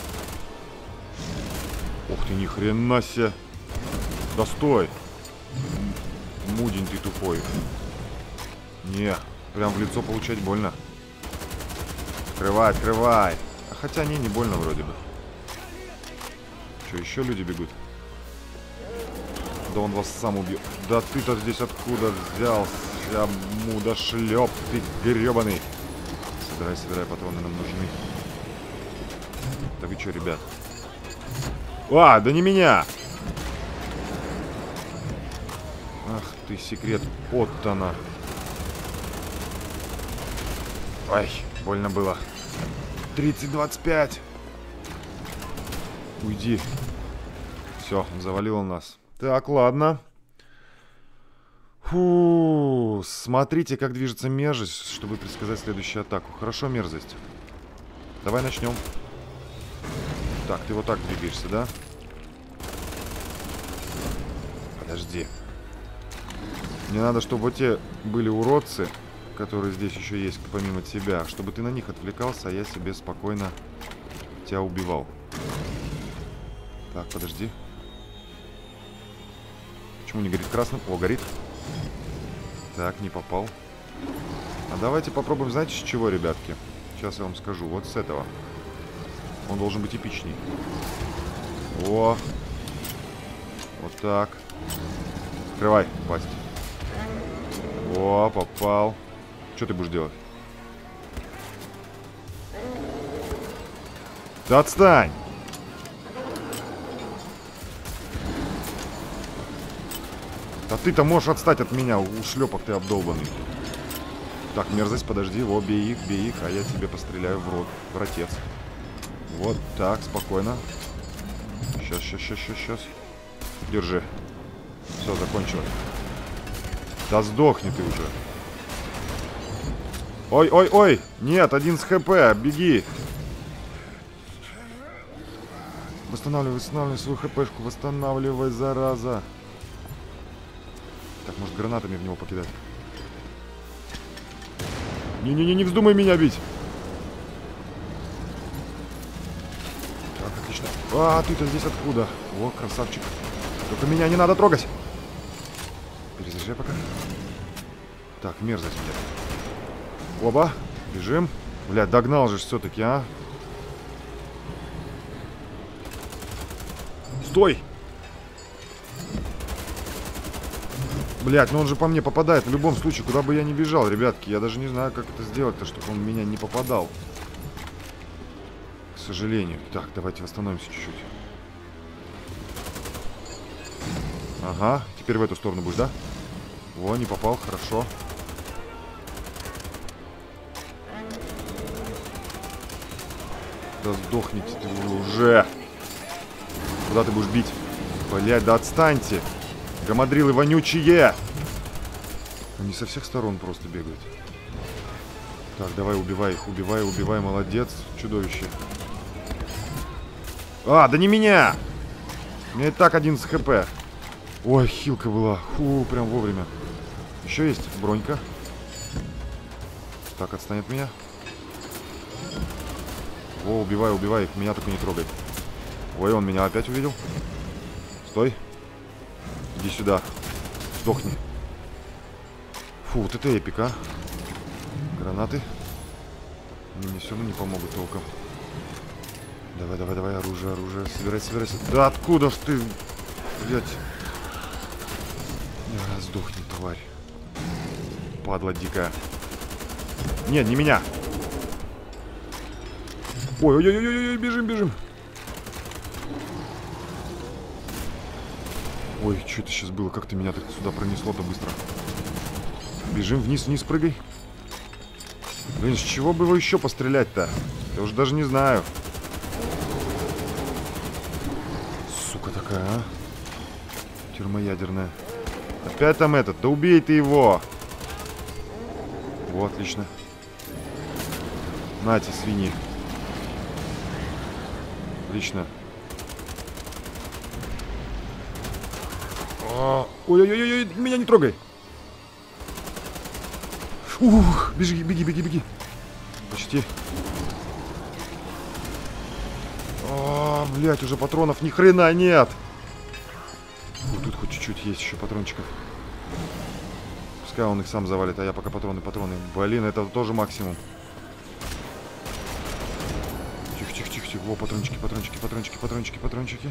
Ух ты, ни хрена себе. Да стой. Мудень ты тупой. Не, прям в лицо получать больно. Открывай, открывай. А хотя не, не больно вроде бы. Что, еще люди бегут? Да он вас сам убьет. Да ты-то здесь откуда взялся? Мудошлеп, ты гребаный. Собирай, собирай, патроны нам нужны. Да вы что, ребят? А, да не меня! Ах ты, секрет Оттона. Ай, больно было. тридцать двадцать пять. Уйди. Все, завалило нас. Так, ладно. Фу, смотрите, как движется мерзость, чтобы предсказать следующую атаку. Хорошо, мерзость. Давай начнем. Так, ты вот так двигаешься, да? Подожди. Мне надо, чтобы вот те были уродцы, которые здесь еще есть, помимо тебя, чтобы ты на них отвлекался, а я себе спокойно тебя убивал. Так, подожди. Почему не горит красным? О, горит. Так, не попал. А давайте попробуем, знаете, с чего, ребятки? Сейчас я вам скажу. Вот с этого. Он должен быть эпичней. О! Вот так. Открывай, пасть. О, попал. Что ты будешь делать? Да отстань! А ты-то можешь отстать от меня, ушлепок ты обдолбанный. Так, мерзость, подожди. Во, бей их, бей их, а я тебе постреляю в рот, в ротец. Вот так, спокойно. Сейчас, сейчас, сейчас, сейчас, сейчас. Держи. Все, закончилось. Да сдохни ты уже. Ой, ой, ой. Нет, один с хп, беги. Восстанавливай, восстанавливай свою хпшку. Восстанавливай, зараза. Так, может, гранатами в него покидать? Не-не-не, не вздумай меня бить. Так, отлично. А, ты-то здесь откуда? О, красавчик. Только меня не надо трогать. Перезаряжай пока. Так, мерзость, блядь. Оба. Бежим. Блядь, догнал же все-таки, а. Стой! Блядь, ну он же по мне попадает в любом случае, куда бы я ни бежал, ребятки. Я даже не знаю, как это сделать-то, чтобы он в меня не попадал. К сожалению. Так, давайте восстановимся чуть-чуть. Ага, теперь в эту сторону будешь, да? Во, не попал, хорошо. Да сдохните ты уже. Куда ты будешь бить? Блядь, да отстаньте. Гамадрилы вонючие. Они со всех сторон просто бегают. Так, давай убивай их, убивай, убивай, молодец, чудовище. А, да не меня! У меня и так один с хп. Ой, хилка была. Фу, прям вовремя. Еще есть бронька. Так, отстань от меня. О, убивай, убивай их, меня только не трогай. Ой, он меня опять увидел. Стой. Иди сюда. Сдохни. Фу, вот это эпик, а. Гранаты. Они мне все равно не помогут толком. Давай, давай, давай, оружие, оружие. Собирай, собирайся. Да откуда ж ты, блядь? А, сдохни, тварь. Падла дикая. Нет, не меня. Ой-ой-ой-ой-ой, бежим, бежим. Ой, что это сейчас было? Как ты меня так сюда пронесло-то быстро? Бежим вниз, вниз, прыгай. Блин, с чего бы его еще пострелять-то? Я уже даже не знаю. Сука такая, а? Термоядерная. Опять там этот. Да убей ты его. Вот, отлично. Нате, свиньи. Отлично. Ой-ой-ой-ой, меня не трогай. Ух, беги, беги, беги, беги. Почти. А, блядь, уже патронов ни хрена нет. Фу, тут хоть чуть-чуть есть еще патрончиков. Пускай он их сам завалит, а я пока патроны, патроны. Блин, это тоже максимум. Тихо, тихо, тихо, тихо. Во, патрончики, патрончики, патрончики, патрончики, патрончики.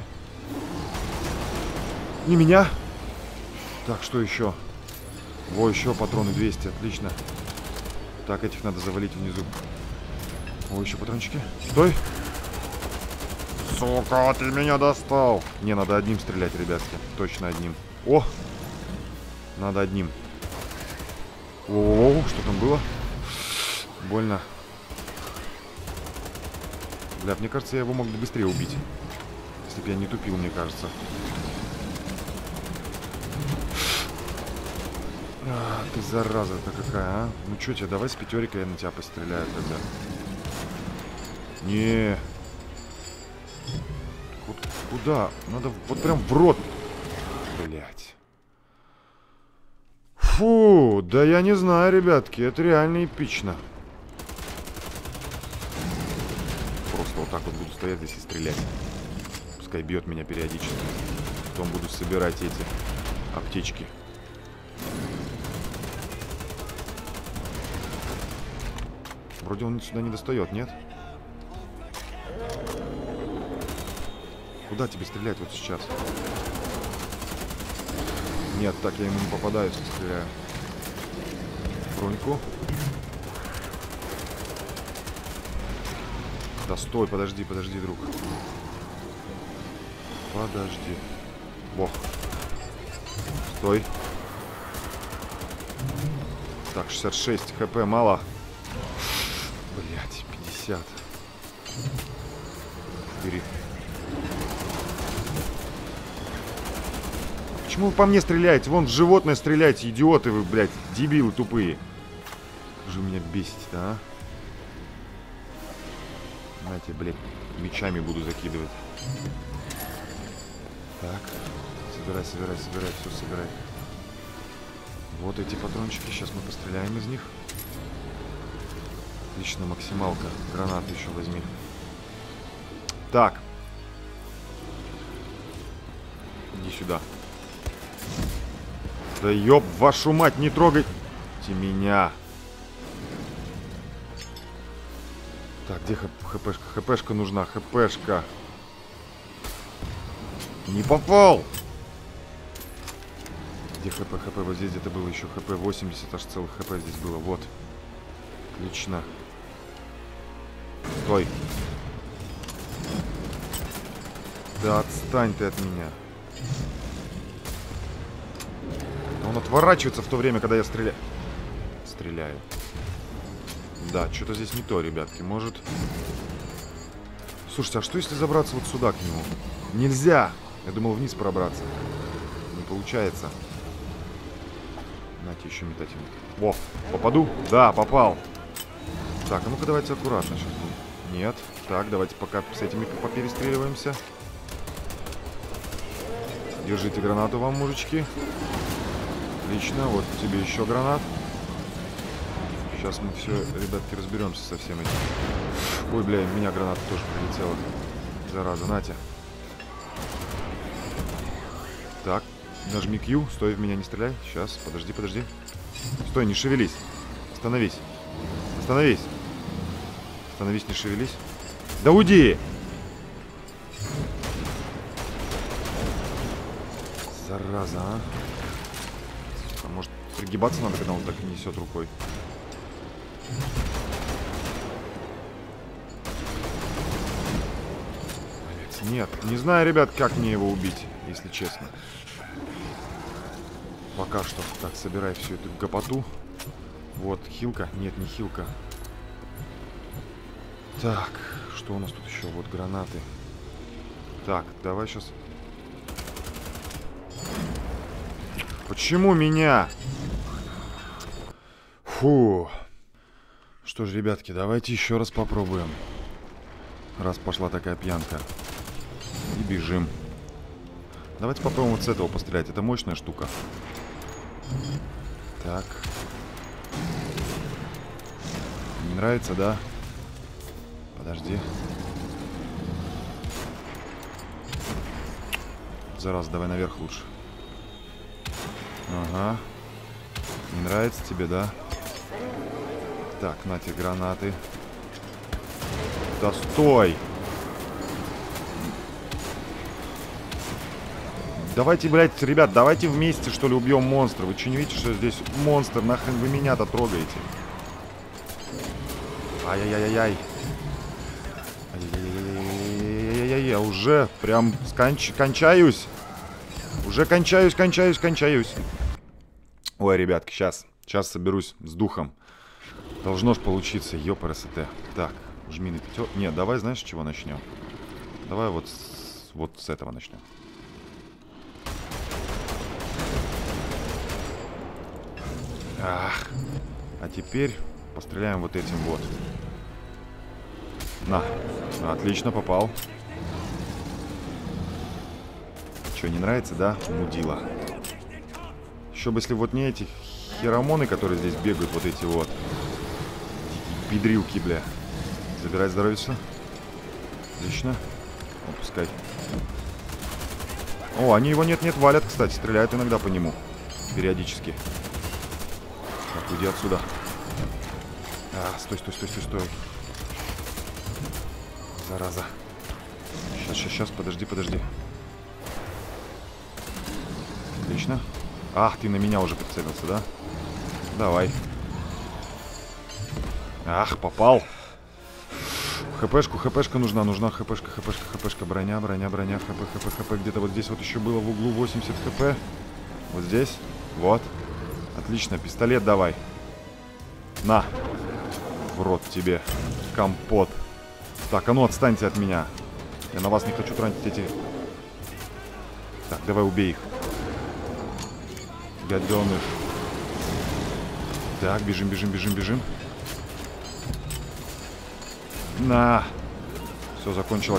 Не меня. Так, что еще? Во, еще патроны двести, отлично. Так, этих надо завалить внизу. О, еще патрончики. Стой. Сука, ты меня достал. Не, надо одним стрелять, ребятки. Точно одним. О! Надо одним. О, что там было? Больно. Бля, мне кажется, я его мог бы быстрее убить. Если бы я не тупил, мне кажется. А, ты зараза-то какая, а? Ну чё тебе, давай с пятерикой я на тебя постреляю тогда. Не. Вот куда? Надо вот прям в рот. Блять. Фу, да я не знаю, ребятки, это реально эпично. Просто вот так вот буду стоять здесь и стрелять. Пускай бьет меня периодически. Потом буду собирать эти аптечки. Вроде он сюда не достает, нет? Куда тебе стрелять вот сейчас? Нет, так я ему не попадаю, если стреляю. Броньку. Да стой, подожди, подожди, друг. Подожди. Бог. Стой. Так, шестьдесят шесть хп, мало. Блять, пятьдесят. Бери. Почему вы по мне стреляете? Вон в животное стреляйте, идиоты вы, блядь, дебилы тупые. Как же вы меня бесите-то, а? Знаете, блядь, мечами буду закидывать. Так. Собирай, собирай, собирай, все собирай. Вот эти патрончики, сейчас мы постреляем из них. Отлично, максималка. Гранаты еще возьми. Так. Иди сюда. Да ёб вашу мать, не трогайте меня. Так, где хпшка? Хпшка нужна, хпшка. Не попал! Где хп, хп? Вот здесь где-то было еще хп. восемьдесят аж целых хп здесь было. Вот. Отлично. Стой. Да отстань ты от меня. Он отворачивается в то время, когда я стреляю. Стреляю. Да, что-то здесь не то, ребятки. Может... Слушайте, а что если забраться вот сюда к нему? Нельзя! Я думал вниз пробраться. Не получается. Нате еще метательный. Во, попаду? Да, попал. Так, а ну-ка давайте аккуратно сейчас будем. Нет. Так, давайте пока с этими поперестреливаемся. Держите гранату вам, мужички. Отлично, вот тебе еще гранат. Сейчас мы все, ребятки, разберемся со всем этим. Ой, бля, в меня граната тоже прилетела. Зараза, Натя. Так, нажми Q, стой, в меня не стреляй. Сейчас, подожди, подожди. Стой, не шевелись. Остановись. Остановись. Остановись, не шевелись. Да уйди! Зараза, а. А может, пригибаться надо, когда он так несет рукой? Нет, не знаю, ребят, как мне его убить, если честно. Пока что. Так, собирай всю эту гопоту. Вот, хилка. Нет, не хилка. Так, что у нас тут еще? Вот гранаты. Так, давай сейчас... Почему меня? Фу. Что ж, ребятки, давайте еще раз попробуем. Раз пошла такая пьянка. И бежим. Давайте попробуем вот с этого пострелять. Это мощная штука. Так. Не нравится, да? Подожди. Зараза, давай наверх лучше. Ага. Не нравится тебе, да? Так, на те гранаты. Да стой! Давайте, блядь, ребят, давайте вместе, что ли, убьем монстра. Вы что, не видите, что здесь монстр? Нахрен вы меня-то трогаете? Ай-яй-яй-яй-яй. Ай-яй-яй-яй-яй-яй. Я уже прям сконч... кончаюсь. Уже кончаюсь, кончаюсь, кончаюсь. Ой, ребятки, сейчас. Сейчас соберусь с духом. Должно ж получиться, ёпрст. Так, жми на пятё. Нет, давай, знаешь, с чего начнем? Давай вот с, вот с этого начнем. Ах. А теперь постреляем вот этим вот. На. Отлично, попал. Что, не нравится, да? Мудила. Еще бы, если вот не эти херомоны, которые здесь бегают, вот эти вот. Дикие педрилки, бля. Забирай здоровье. Отлично. Опускай. О, они его нет-нет валят, кстати. Стреляют иногда по нему. Периодически. Так, уйди отсюда. А, стой, стой, стой, стой, стой. Зараза. Сейчас, сейчас, сейчас, подожди, подожди. Отлично. Ах, ты на меня уже прицелился, да? Давай. Ах, попал. ХПшку, ХПшка нужна, нужна ХПшка, ХПшка, ХПшка, броня, броня, броня, ХП, ХП, ХП. Где-то вот здесь вот еще было в углу восемьдесят ХП. Вот здесь. Вот. Отлично, пистолет давай. На. В рот тебе. Компот. Так, а ну отстаньте от меня. Я на вас не хочу тратить эти... Так, давай убей их. Гаденыш. Так, бежим, бежим, бежим, бежим. На. Все, закончилось.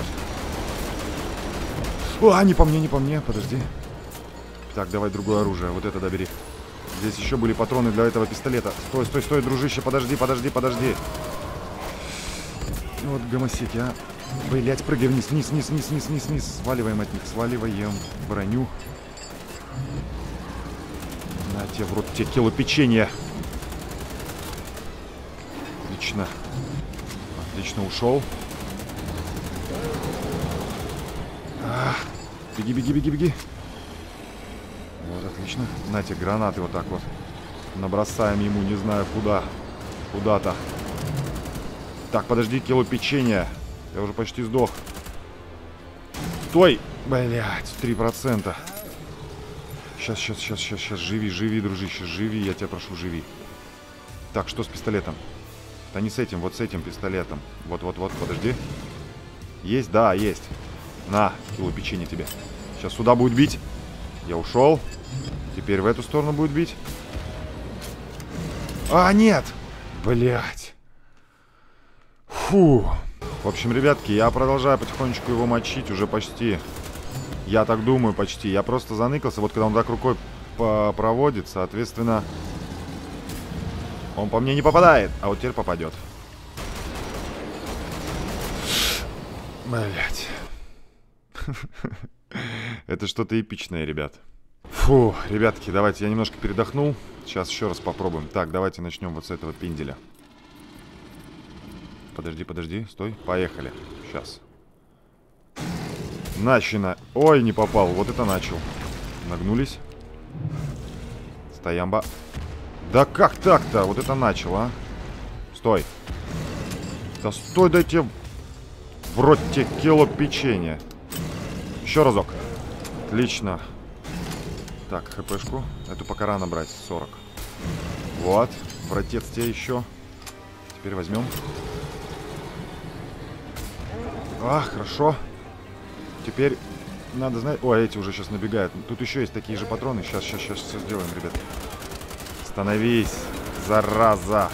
А, не по мне, не по мне, подожди. Так, давай другое оружие. Вот это добери. Здесь еще были патроны для этого пистолета. Стой, стой, стой, дружище, подожди, подожди, подожди. Вот гомосеки, а. Блять, прыгай вниз, вниз, вниз, вниз, вниз, вниз, вниз. Сваливаем от них, сваливаем броню. На тебе в рот, тебе кило печенья. Отлично. Отлично, ушел. А, беги, беги, беги, беги. Вот, отлично. На тебе гранаты вот так вот. Набросаем ему, не знаю куда. Куда-то. Так, подожди, кило печенья. Я уже почти сдох. Стой! Блять, три процента. Сейчас, сейчас, сейчас, сейчас, сейчас. Живи, живи, дружище, живи. Я тебя прошу, живи. Так, что с пистолетом? Да не с этим, вот с этим пистолетом. Вот-вот-вот, подожди. Есть? Да, есть. На, кило печенья тебе. Сейчас сюда будет бить. Я ушел. Теперь в эту сторону будет бить. А, нет! Блять. Фу. В общем, ребятки, я продолжаю потихонечку его мочить. Уже почти. Я так думаю, почти. Я просто заныкался. Вот когда он так рукой проводит, соответственно... Он по мне не попадает, а вот теперь попадет. Блять. Это что-то эпичное, ребят. Фу, ребятки, давайте я немножко передохнул. Сейчас еще раз попробуем. Так, давайте начнем вот с этого пинделя. Подожди, подожди, стой. Поехали. Сейчас. Начина. Ой, не попал. Вот это начал. Нагнулись. Стоямба. Да как так-то? Вот это начал, а? Стой. Да стой, дайте в рот тебе кило печенья. Еще разок. Отлично. Так, хпшку. Эту пока рано брать. сорок. Вот. Братец тебе еще. Теперь возьмем. А, хорошо. Теперь надо знать... Ой, эти уже сейчас набегают. Тут еще есть такие же патроны. Сейчас, сейчас, сейчас все сделаем, ребят. Становись, зараза.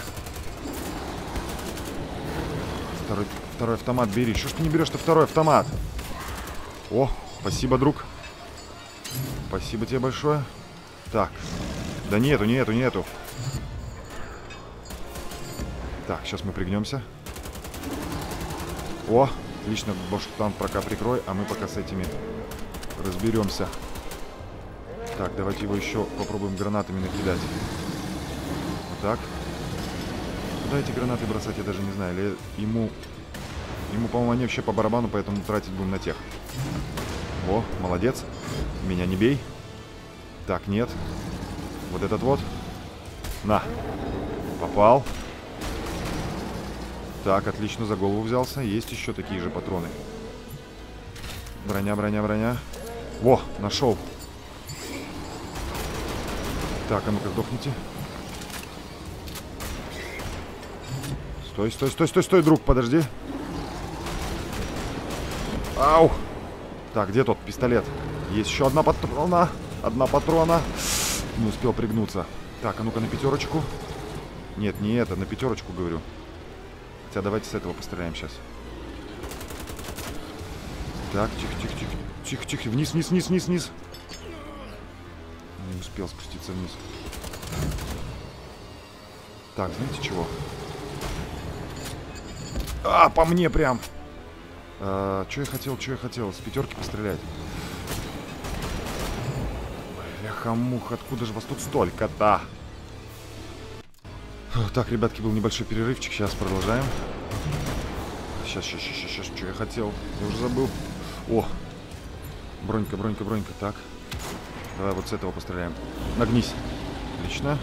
Второй, второй автомат бери. Что ж ты не берешь-то второй автомат? О, спасибо, друг. Спасибо тебе большое. Так. Да нету, нету, нету. Так, сейчас мы пригнемся. О, отлично. Баштан пока прикрой, а мы пока с этими разберемся. Так, давайте его еще попробуем гранатами накидать. Вот так. Куда эти гранаты бросать, я даже не знаю. Или ему... Ему, по-моему, они вообще по барабану, поэтому тратить будем на тех. О, молодец. Меня не бей. Так, нет. Вот этот вот. На. Попал. Так, отлично, за голову взялся. Есть еще такие же патроны. Броня, броня, броня. Во, нашел. Так, а ну-ка, сдохните. Стой, стой, стой, стой, стой, друг, подожди. Ау. Так, где тот пистолет? Есть еще одна патрона. Одна патрона. Не успел пригнуться. Так, а ну-ка на пятерочку. Нет, не это, на пятерочку говорю. Хотя давайте с этого постреляем сейчас. Так, тихо, тихо, тихо. Тихо, тихо. Вниз, вниз, вниз, вниз, вниз. Не успел спуститься вниз. Так, знаете чего? А, по мне прям. А, что я хотел, что я хотел? С пятерки пострелять. Бляха-муха, откуда же вас тут столько-то? Так, ребятки, был небольшой перерывчик. Сейчас продолжаем. Сейчас, сейчас, сейчас, сейчас, что я хотел? Я уже забыл. О! Бронька, бронька, бронька. Так. Давай вот с этого постреляем. Нагнись. Отлично.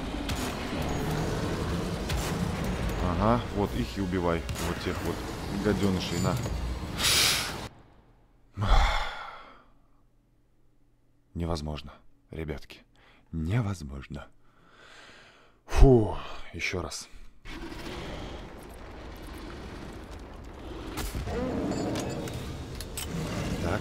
Ага, вот их и убивай. Вот тех вот гаденышей, на. Невозможно, ребятки. Невозможно. Фу, еще раз. Так.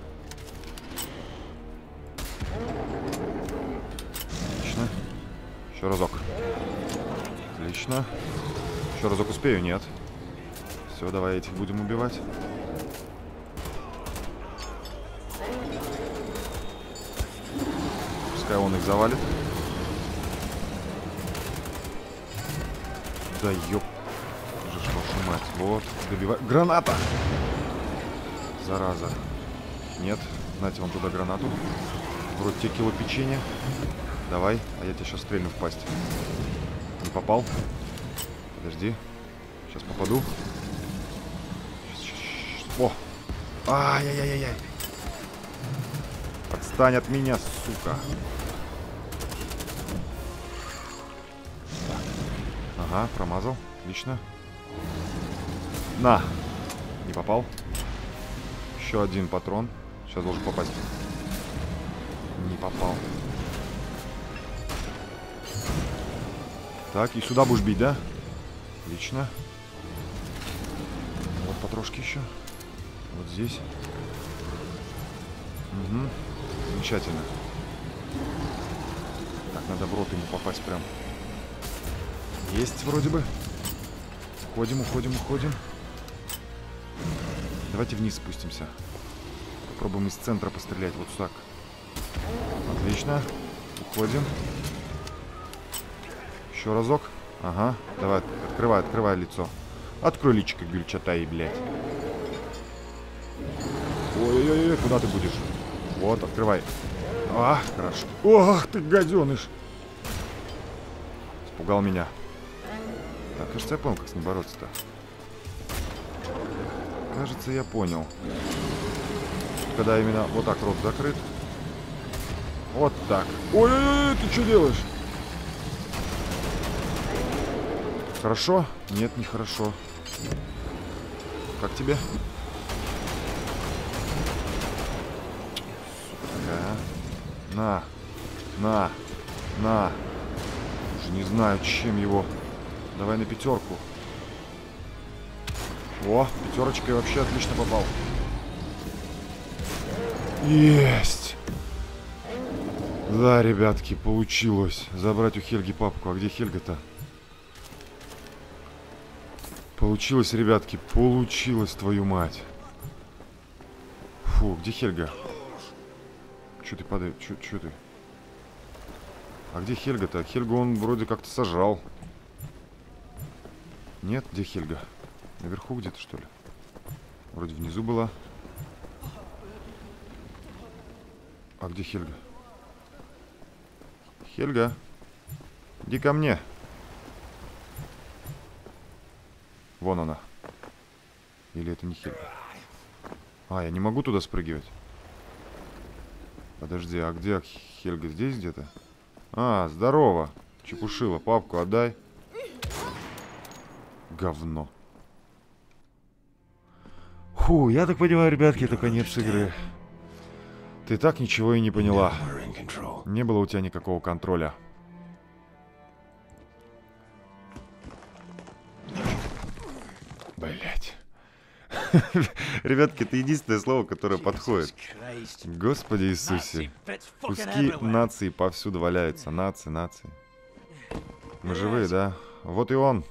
Отлично. Еще разок. Отлично. Еще разок успею? Нет. Все, давай этих будем убивать. Пускай он их завалит. Да ёп. Же ж вашу мать. Вот. Добивай. Граната! Зараза. Нет. Знаете, вам туда гранату. Вроде тебе кило печенья. Давай. А я тебя сейчас стрельну в пасть. Не попал. Подожди. Сейчас попаду. Сейчас, сейчас, сейчас. О! Ай-яй-яй-яй. Отстань от меня, сука. Так. Ага, промазал. Отлично. На. Не попал. Еще один патрон. Сейчас должен попасть. Не попал. Так, и сюда будешь бить, да? Отлично. Вот потрошки еще. Вот здесь. Угу. Замечательно. Так, надо в рот ему попасть прям. Есть вроде бы. Уходим, уходим, уходим. Давайте вниз спустимся. Попробуем из центра пострелять. Вот так. Отлично. Уходим. Еще разок. Ага. Давай, открывай, открывай лицо. Открой личико, Гюльчатай, блядь. Ой-ой-ой, куда ты будешь? Вот, открывай. А, хорошо. Ох, ты гаденыш. Испугал меня. Так, кажется, я понял, как с ним бороться-то. Кажется, я понял. Когда именно вот так рот закрыт. Вот так. Ой-ой-ой, ты что делаешь? Хорошо? Нет, не хорошо. Как тебе? Сука. На. На. На. Уже не знаю, чем его. Давай на пятерку. О, пятерочкой вообще отлично попал. Есть. Да, ребятки, получилось. Забрать у Хельги папку. А где Хельга-то? Получилось, ребятки, получилось, твою мать. Фу, где Хельга? Чё ты падаешь? Чё, чё ты? А где Хельга-то? Хельгу он вроде как-то сажал. Нет? Где Хельга? Наверху где-то, что ли? Вроде внизу была. А где Хельга? Хельга, иди ко мне. Вон она. Или это не Хельга? А, я не могу туда спрыгивать. Подожди, а где Хельга? Здесь где-то? А, здорово. Чепушила, папку отдай. Говно. Фу, я так понимаю, ребятки, это конец игры. Ты так ничего и не поняла. Не было у тебя никакого контроля. Блять. Ребятки, это единственное слово, которое подходит. Господи Иисусе. Куски нации повсюду валяются. Нации, нации. Мы живые, да? Вот и он.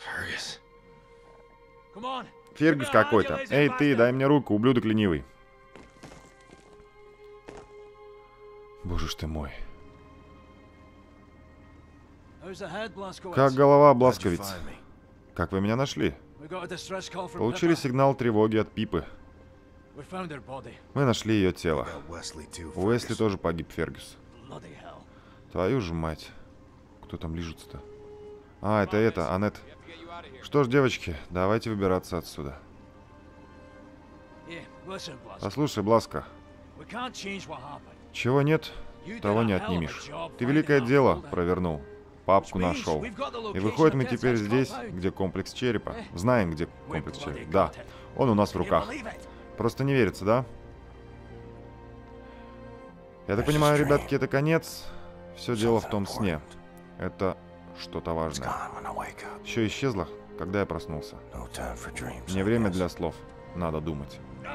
Фергус какой-то. Эй, ты, дай мне руку, ублюдок ленивый. Боже ж ты мой. Как голова, Бласковиц? Как вы меня нашли? Получили сигнал тревоги от Пипы. Мы нашли ее тело. Уэсли тоже погиб, Фергюс. Твою же мать. Кто там лежит-то? А, это это, Аннет. Что ж, девочки, давайте выбираться отсюда. Послушай, Бласка. Чего нет, того не отнимешь. Ты великое дело провернул. Папку нашел. И выходит, мы теперь здесь, где комплекс черепа. Знаем, где комплекс черепа. Да, он у нас в руках. Просто не верится, да? Я так понимаю, ребятки, это конец. Все дело в том сне. Это что-то важное. Все исчезло, когда я проснулся. Не время для слов. Надо думать.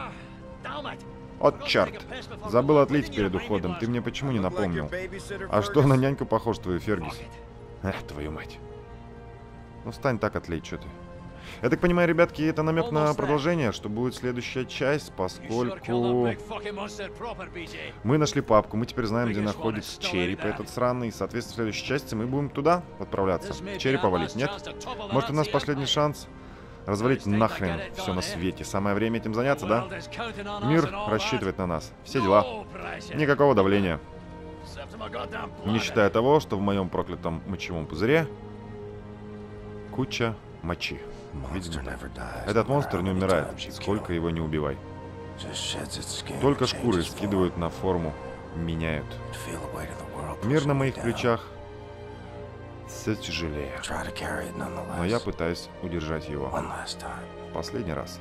От черт! Забыл отлить перед уходом. Ты мне почему не напомнил? А что, на няньку похож твою, Фергюс? Эх, твою мать. Ну, встань так, отлей, что ты. Я так понимаю, ребятки, это намек на продолжение, что будет следующая часть, поскольку мы нашли папку, мы теперь знаем, где находится череп этот сраный, и, соответственно, в следующей части мы будем туда отправляться. Черепа валить, нет? Может, у нас последний шанс развалить нахрен все на свете. Самое время этим заняться, да? Мир рассчитывает на нас. Все дела. Никакого давления. Не считая того, что в моем проклятом мочевом пузыре куча мочи. Видимо, так. Этот монстр не умирает, сколько его не убивай. Только шкуры скидывают на форму, меняют. Мир на моих плечах все тяжелее. Но я пытаюсь удержать его в последний раз.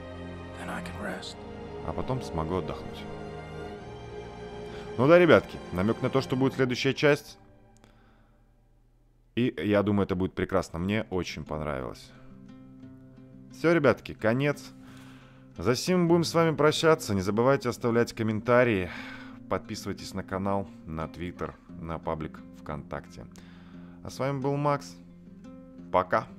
А потом смогу отдохнуть. Ну да, ребятки, намек на то, что будет следующая часть. И я думаю, это будет прекрасно. Мне очень понравилось. Все, ребятки, конец. За сим будем с вами прощаться. Не забывайте оставлять комментарии. Подписывайтесь на канал, на Твиттер, на паблик ВКонтакте. А с вами был Макс. Пока.